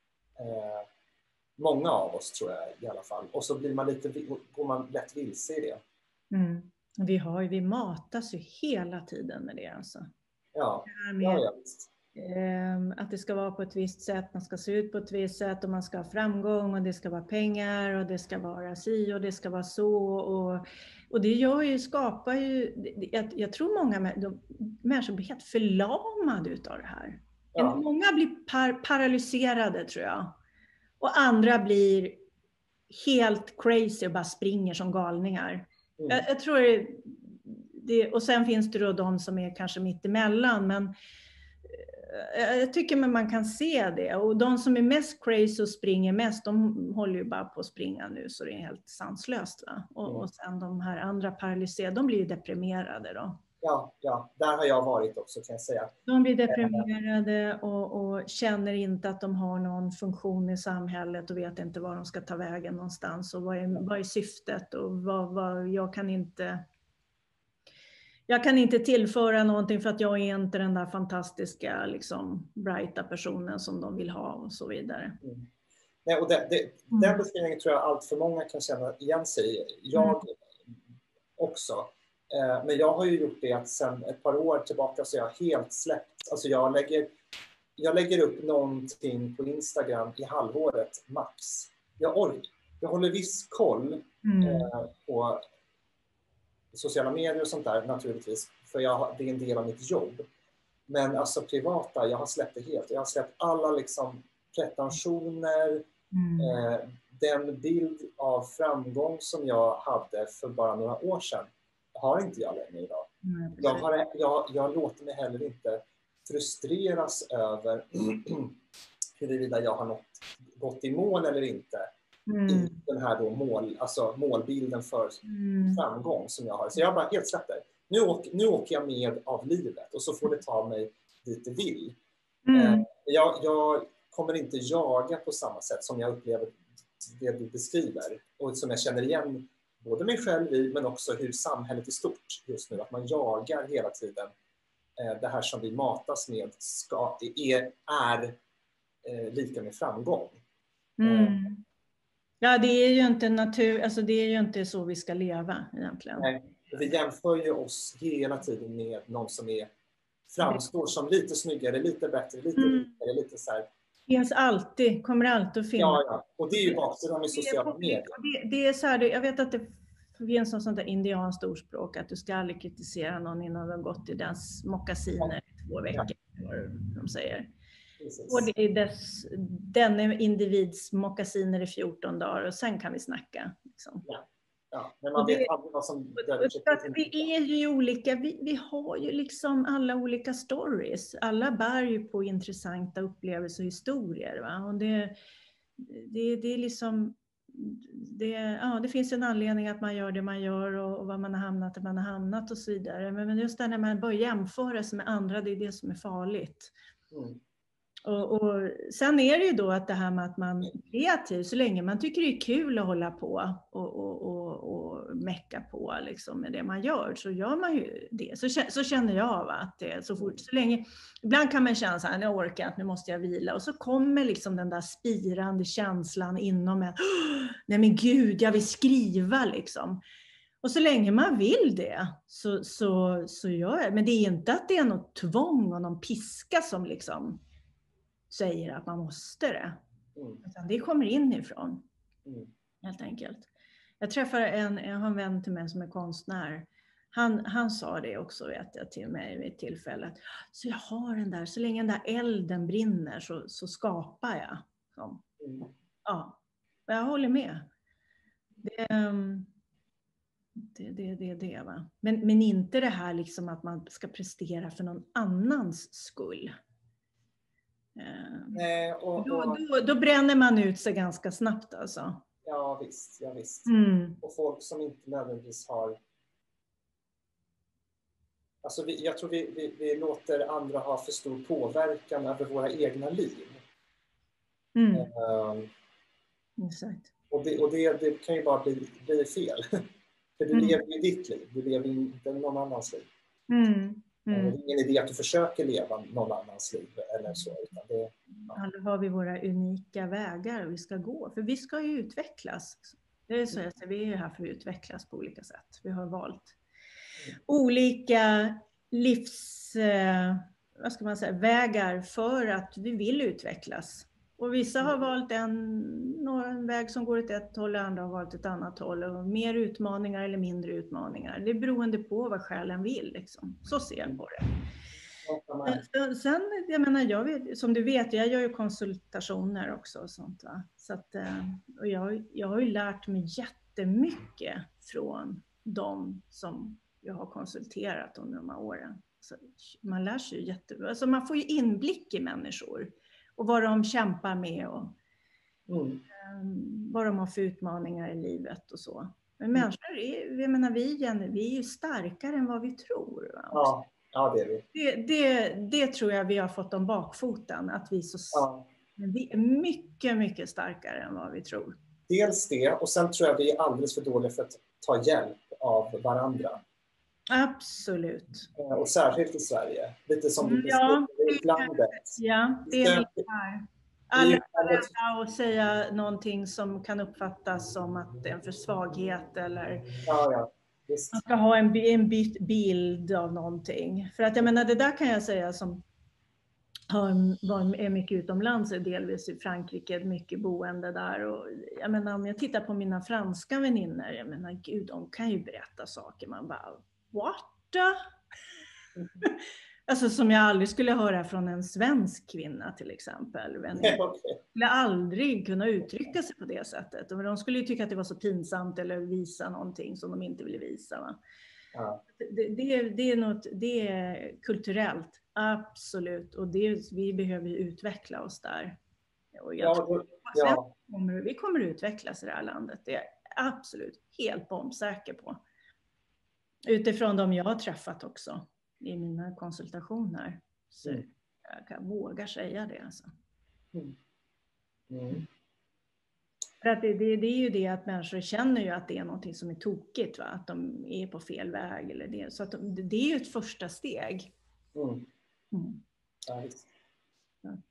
Många av oss, tror jag i alla fall. Och så går man lätt vilse i det. Vi matas ju hela tiden med det alltså. Ja, visst. Att det ska vara på ett visst sätt, man ska se ut på ett visst sätt och man ska ha framgång och det ska vara pengar och det ska vara si och det ska vara så, och det skapar ju, jag tror många människor blir helt förlamade utav det här. Många blir paralyserade, tror jag, och andra blir helt crazy och bara springer som galningar. Jag tror det, och sen finns det då de som är kanske mitt emellan, men jag tycker man kan se det. Och de som är mest crazy och springer mest, de håller ju bara på att springa nu, så det är helt sanslöst, va? Och sen de här andra paralyserade, de blir ju deprimerade då. Ja, där har jag varit också, kan jag säga. De blir deprimerade och känner inte att de har någon funktion i samhället och vet inte var de ska ta vägen någonstans. Och vad är syftet, och vad jag kan inte Jag kan inte tillföra någonting för att jag är inte den där fantastiska, liksom, brighta personen som de vill ha och så vidare. Nej, och den beskrivningen tror jag allt för många kan känna igen sig i. Jag också. Men jag har ju gjort det att sedan ett par år tillbaka så jag helt släppt. Alltså jag lägger upp någonting på Instagram i halvåret max. Jag håller viss koll på sociala medier och sånt där naturligtvis. För det är en del av mitt jobb. Men alltså privata, jag har släppt det helt. Jag har släppt alla liksom pretensioner. Den bild av framgång som jag hade för bara några år sedan har inte jag längre idag. Jag låter mig heller inte frustreras över huruvida jag har gått i mål eller inte i den här då målbilden för framgång som jag har. Så jag bara helt släppt det. Nu åker jag med av livet och så får det ta mig dit det vill. Jag kommer inte jaga på samma sätt som jag upplever det du beskriver och som jag känner igen både mig själv i men också hur samhället är stort just nu. Att man jagar hela tiden det här som vi matas med är lika med framgång. Ja, det är ju inte alltså det är ju inte så vi ska leva egentligen. Nej, vi jämför ju oss hela tiden med någon som framstår som lite snyggare, lite bättre, lite rikare, lite så här. Finns alltid, kommer alltid att finnas. Ja. Och det är ju baksidan med sociala medier. Det är så här, jag vet att det finns något sånt där indianskt ordspråk att du ska aldrig kritisera någon innan du har gått i dens mockasiner i 2 veckor, vad de säger. Precis. Och det är den individs mockasiner i 14 dagar och sen kan vi snacka. Liksom. Ja, men man vet aldrig vad som... Vi är ju olika, vi har ju liksom alla olika stories. Alla bär ju på intressanta upplevelser och historier. Va? Och det är liksom... Det finns en anledning att man gör det man gör och vad man har hamnat där man har hamnat och så vidare. Men just när man börjar jämföra sig med andra, det är det som är farligt. Och sen är det ju då att det här med att man är kreativ, så länge man tycker det är kul att hålla på och mecka på liksom med det man gör, så gör man ju det. Så känner jag, va? Att det så länge, ibland kan man känna så här, jag orkar, nu måste jag vila, och så kommer liksom den där spirande känslan inom en, nej men gud, jag vill skriva liksom. Och så länge man vill det så gör jag. Men det är inte att det är något tvång och någon piska som liksom säger att man måste det. Utan det kommer inifrån. Helt enkelt. Jag har en vän till mig som är konstnär. Han sa det också, vet jag, till mig vid ett tillfälle. Så jag har den där, så länge den där elden brinner så skapar jag. Ja, jag håller med. Det va. Men inte det här liksom att man ska prestera för någon annans skull. Då bränner man ut sig ganska snabbt alltså. Ja visst. Och folk som inte nödvändigtvis har... Alltså jag tror vi låter andra ha för stor påverkan över våra egna liv. Exakt. Och det kan ju bara bli fel. För du lever ju ditt liv, du lever inte någon annans liv. Det är ingen idé att du försöker leva någon annans liv eller så. Utan Alla har vi våra unika vägar vi ska gå. För vi ska ju utvecklas. Det är så jag säger, vi är ju här för att utvecklas på olika sätt. Vi har valt olika vägar för att vi vill utvecklas. Och vissa har valt en väg som går åt ett håll, och andra har valt ett annat håll. Och mer utmaningar eller mindre utmaningar. Det är beroende på vad själen vill. Liksom. Så ser jag på det. Sen, jag menar, som du vet, jag gör ju konsultationer också. Och sånt, va? Så att, och jag har ju lärt mig jättemycket från de som jag har konsulterat under de här åren. Så man lär sig ju alltså man får ju inblick i människor. Och vad de kämpar med och vad de har för utmaningar i livet och så. Men människor vi är ju starkare än vad vi tror. Va? Ja, det är vi. Det tror jag vi har fått om bakfoten. Att vi är mycket, mycket starkare än vad vi tror. Dels det, och sen tror jag vi är alldeles för dåliga för att ta hjälp av varandra. Absolut. Och särskilt i Sverige. Lite som du Ja, beskriver i utlandet. Ja, det är lite här. Alla är rädda att säga någonting som kan uppfattas som att det är en för svaghet eller man ska ha en bytt bild av någonting. För att jag menar, det där kan jag säga som är mycket utomlands, delvis i Frankrike, mycket boende där. Och jag menar, om jag tittar på mina franska vänner, jag menar, gud, de kan ju berätta saker. Man bara, what? Alltså som jag aldrig skulle höra från en svensk kvinna till exempel. Skulle aldrig kunna uttrycka sig på det sättet. Och de skulle ju tycka att det var så pinsamt eller visa någonting som de inte ville visa. Va? Ja. Det är kulturellt, absolut. Och vi behöver utveckla oss där. Och vi kommer att utvecklas i det här landet. Det är jag absolut helt bombsäker på. Utifrån de jag har träffat också i mina konsultationer. Så jag vågar säga det. Alltså. För att det är ju det att människor känner ju att det är någonting som är tokigt. Va? Att de är på fel väg. Eller det. Så att det är ju ett första steg. Ja, så att,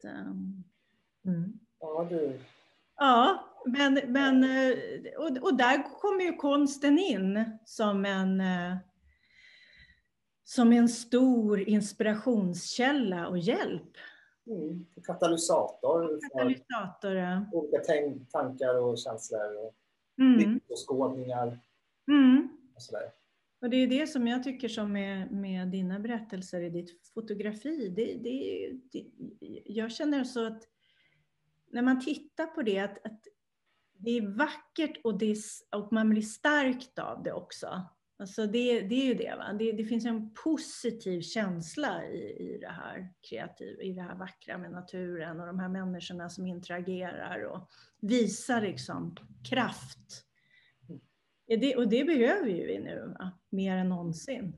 Ja, men och där kommer ju konsten in som en stor inspirationskälla och hjälp. Katalysator ja. Olika tankar och känslor och livsåskådningar och sådär. Och det är det som jag tycker som med dina berättelser i ditt fotografi. Jag känner så att när man tittar på det att det är vackert och man blir starkt av det också. Alltså det är ju det, va? Det finns en positiv känsla i det här i det här vackra med naturen och de här människorna som interagerar och visar liksom kraft. Och det behöver ju vi nu, va? Mer än någonsin.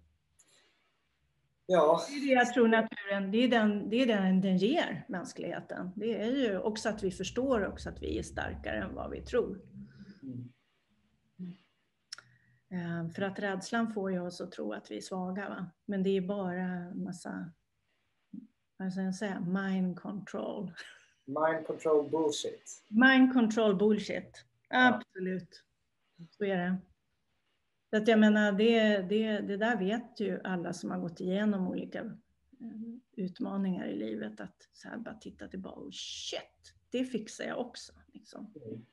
Ja. Det är det jag tror naturen, det är den ger mänskligheten. Det är ju också att vi förstår också att vi är starkare än vad vi tror. För att rädslan får ju oss att tro att vi är svaga. Va? Men det är bara en massa, vad ska jag säga, mind control. Mind control bullshit. Mind control bullshit. Absolut. Så är det. Så att jag menar, det där vet ju alla som har gått igenom olika utmaningar i livet. Att så här bara titta tillbaka och shit, det fixar jag också. Liksom.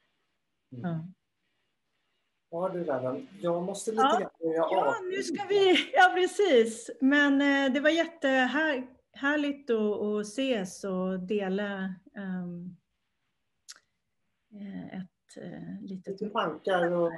Ja, du Lennart, jag måste lite grann börja av. Nu ska vi, precis. Men det var jättehärligt att ses och dela ett litet... tankar och...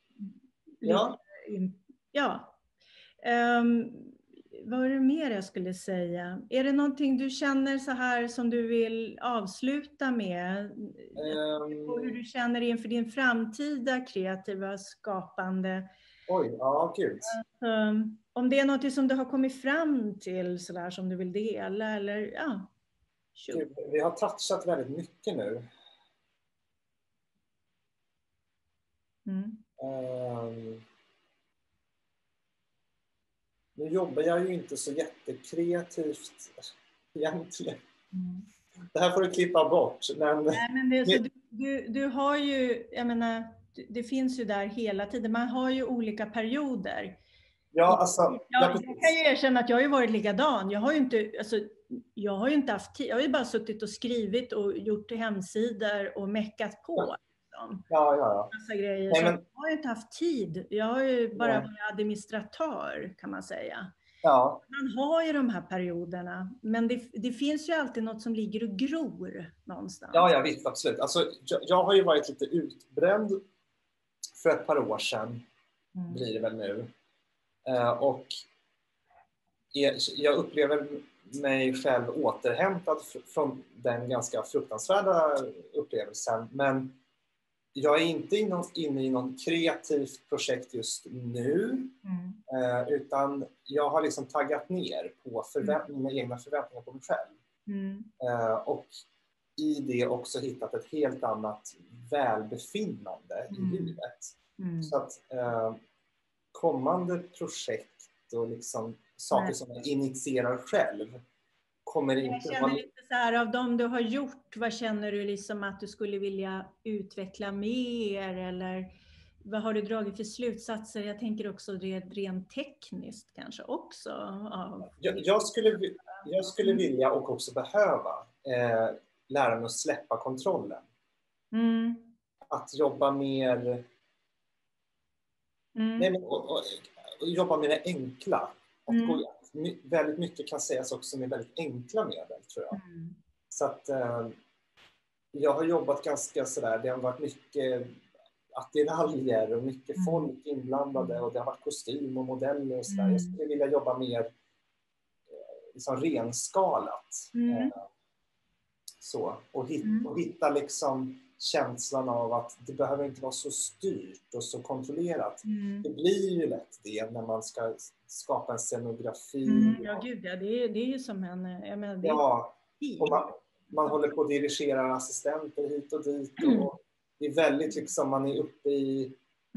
Vad är det mer jag skulle säga? Är det någonting du känner så här som du vill avsluta med? Och hur du känner inför din framtida kreativa skapande? Oj, ja, gud. Om det är något som du har kommit fram till så där, som du vill dela eller Gud, vi har touchat väldigt mycket nu. Nu jobbar jag ju inte så jättekreativt egentligen. Det här får du klippa bort. Men... Nej, men det är så du har ju, jag menar, det finns ju där hela tiden. Man har ju olika perioder. Ja, alltså... Jag kan ju erkänna att jag har ju varit likadan. Jag har ju inte haft tid. Jag har ju bara suttit och skrivit och gjort hemsidor och meckat på. Massa grejer. Nej, men... Så jag har ju inte haft tid. Jag har ju bara varit administratör, kan man säga. Ja. Man har ju de här perioderna. Men det finns ju alltid något som ligger och gror någonstans. Ja, visst, absolut. Alltså, jag har ju varit lite utbränd för ett par år sedan. Blir det väl nu. Och jag upplever mig själv återhämtad från den ganska fruktansvärda upplevelsen. Men jag är inte inne i något kreativt projekt just nu. Utan jag har liksom taggat ner på mina egna förväntningar på mig själv. Och i det också hittat ett helt annat välbefinnande i livet. Så att kommande projekt och liksom saker som jag initierar själv kommer inte... Jag känner lite så här, av dem du har gjort, vad känner du liksom att du skulle vilja utveckla mer, eller vad har du dragit för slutsatser? Jag tänker också rent tekniskt kanske också. Jag skulle vilja och också behöva lära mig att släppa kontrollen. Att jobba mer... Nej, men, och jobba med det enkla. Väldigt mycket kan sägas också med väldigt enkla medel, tror jag. Så att jag har jobbat ganska sådär, det har varit mycket attiraljer och mycket folk inblandade och det har varit kostym och modeller och sådär. Jag skulle vilja jobba mer liksom renskalat. Så, och hitta liksom känslan av att det behöver inte vara så styrt och så kontrollerat. Det blir ju lätt det när man ska skapa en scenografi. Ja, gud, ja, det är ju som en... Jag menar, det och man håller på att dirigera assistenter hit och dit. Och det är väldigt liksom, man är uppe i...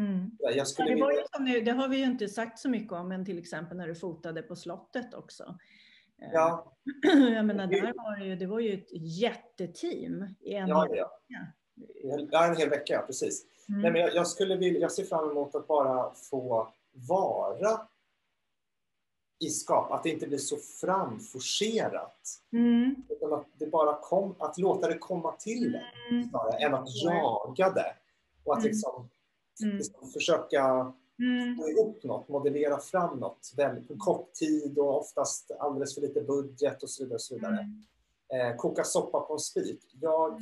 Det har vi ju inte sagt så mycket om, men till exempel när du fotade på slottet också. Ja. Jag menar, det var ju ett jätteteam i en hel vecka. Ja, en hel vecka, precis. Nej, men jag ser fram emot att bara få vara i skap, att det inte blir så framforcerat. Utan att det bara att låta det komma till det, snarare än att jaga det. Och att liksom försöka få ihop något, modellera fram något väldigt kort tid och oftast alldeles för lite budget och så vidare. Och så vidare. Koka soppa på en spik. Jag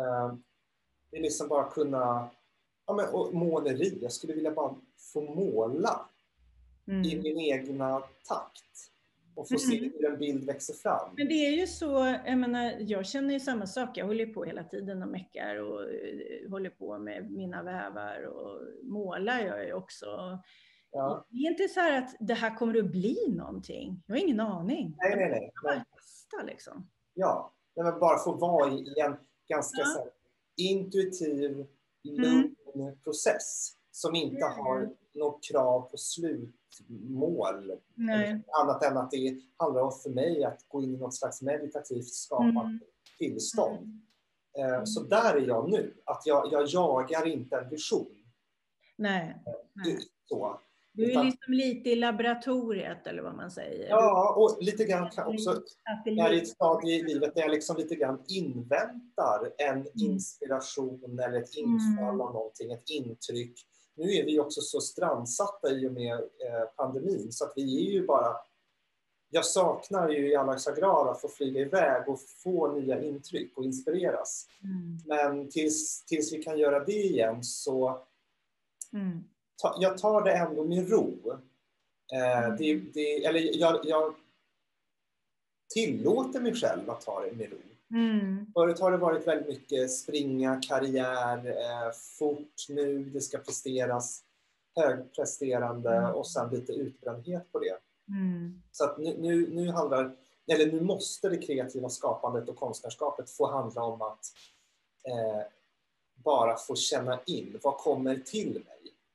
vill liksom bara kunna... och måleri. Jag skulle vilja bara få måla i min egna takt. Och få se hur en bild växer fram. Men det är ju så, jag känner ju samma sak. Jag håller på hela tiden och meckar och håller på med mina vävar och målar jag ju också. Ja. Det är inte så här att det här kommer att bli någonting. Jag har ingen aning. Nej. Bästa, liksom. Ja, men bara få vara i en ganska så här, intuitiv, lugn process som inte har något krav på slutmål. Annat än att det handlar om för mig att gå in i något slags meditativt skapande tillstånd. Så där är jag nu. Att jag jagar inte en vision. Nej. Så. Du är liksom lite i laboratoriet, eller vad man säger. Ja, och lite grann också är i ett stadie i livet där jag liksom lite grann inväntar en inspiration eller ett infall av någonting, ett intryck. Nu är vi också så strandsatta i och med pandemin, så att vi är ju bara... Jag saknar ju i allra högsta grad att få flyga iväg och få nya intryck och inspireras. Men tills vi kan göra det igen så... Jag tar det ändå med ro. Jag tillåter mig själv att ta det med ro. Förut har det varit väldigt mycket springa, karriär, fort nu, det ska presteras, högpresterande och sen lite utbrändhet på det. Så att nu måste det kreativa skapandet och konstnärskapet få handla om att bara få känna in vad kommer till mig.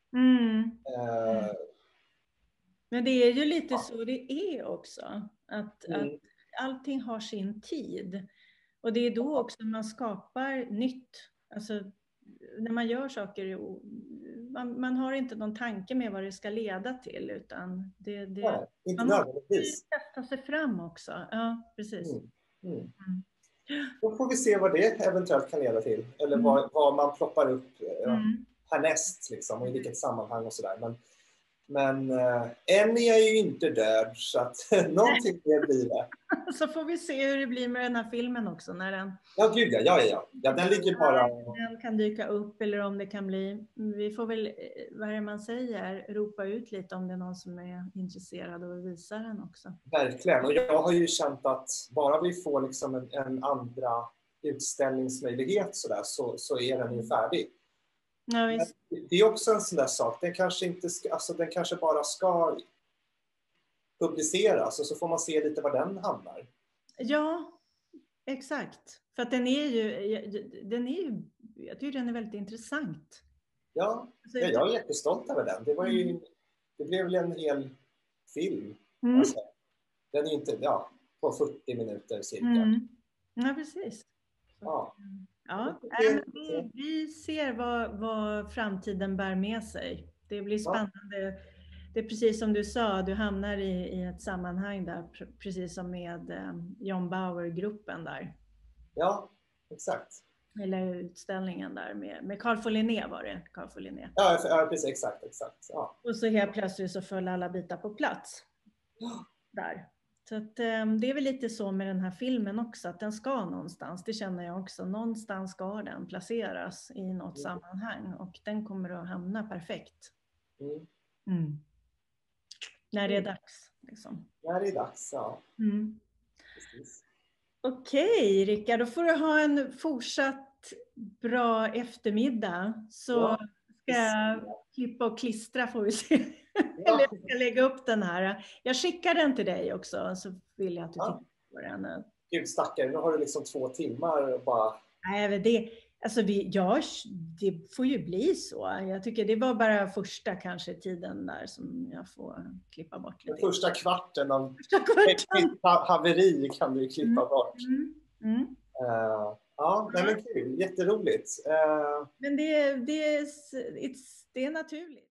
Men det är ju lite så det är också. Att allting har sin tid. Och det är då också man skapar nytt. Alltså, när man gör saker, man har inte någon tanke med vad det ska leda till. Utan man måste testa sig fram också. Ja, precis. Då får vi se vad det eventuellt kan leda till. Eller vad man ploppar upp härnäst liksom, och i vilket sammanhang och sådär. Men än är jag ju inte död, så att någonting mer blir det. Så får vi se hur det blir med den här filmen också. När den... Ja, gud ja. Den ligger bara... Den kan dyka upp, eller om det kan bli... Vi får väl, vad är det man säger, ropa ut lite om det är någon som är intresserad av att visa den också. Verkligen, och jag har ju känt att bara vi får liksom en andra utställningsmöjlighet så är den ju färdig. Ja, visst. Det är också en sån där sak. Den kanske bara ska publiceras och så får man se lite var den hamnar. Ja, exakt. För att den är ju, jag tycker den är väldigt intressant. Ja, jag är jättestolt över den. Det blev väl en hel film. Alltså, den är inte, på 40 minuter cirka. Ja, precis. Ja. Ja, vi ser vad framtiden bär med sig. Det blir spännande. Det är precis som du sa, du hamnar i ett sammanhang där, precis som med John Bauer-gruppen där. Ja, exakt. Eller utställningen där med Carl von Linné var det. Carl von Linné. Ja, precis, exakt. Ja. Och så helt plötsligt så föll alla bitar på plats. Där. Så att, det är väl lite så med den här filmen också, att den ska någonstans, det känner jag också. Någonstans ska den placeras i något sammanhang och den kommer att hamna perfekt. När det är dags. Liksom. När det är dags, ja. Precis. Okej, Rickard, då får du ha en fortsatt bra eftermiddag. Så ska jag klippa och klistra, får vi se. Eller jag ska lägga upp den här. Jag skickar den till dig också, så vill jag att du tittar på den. Gud stackare, nu har du liksom 2 timmar och bara... Nej, det får ju bli så. Jag tycker det var bara första kanske tiden där som jag får klippa bort lite. Den första kvarten av haveri kan du klippa bort. Ja, men kul. Jätteroligt. Men det är naturligt.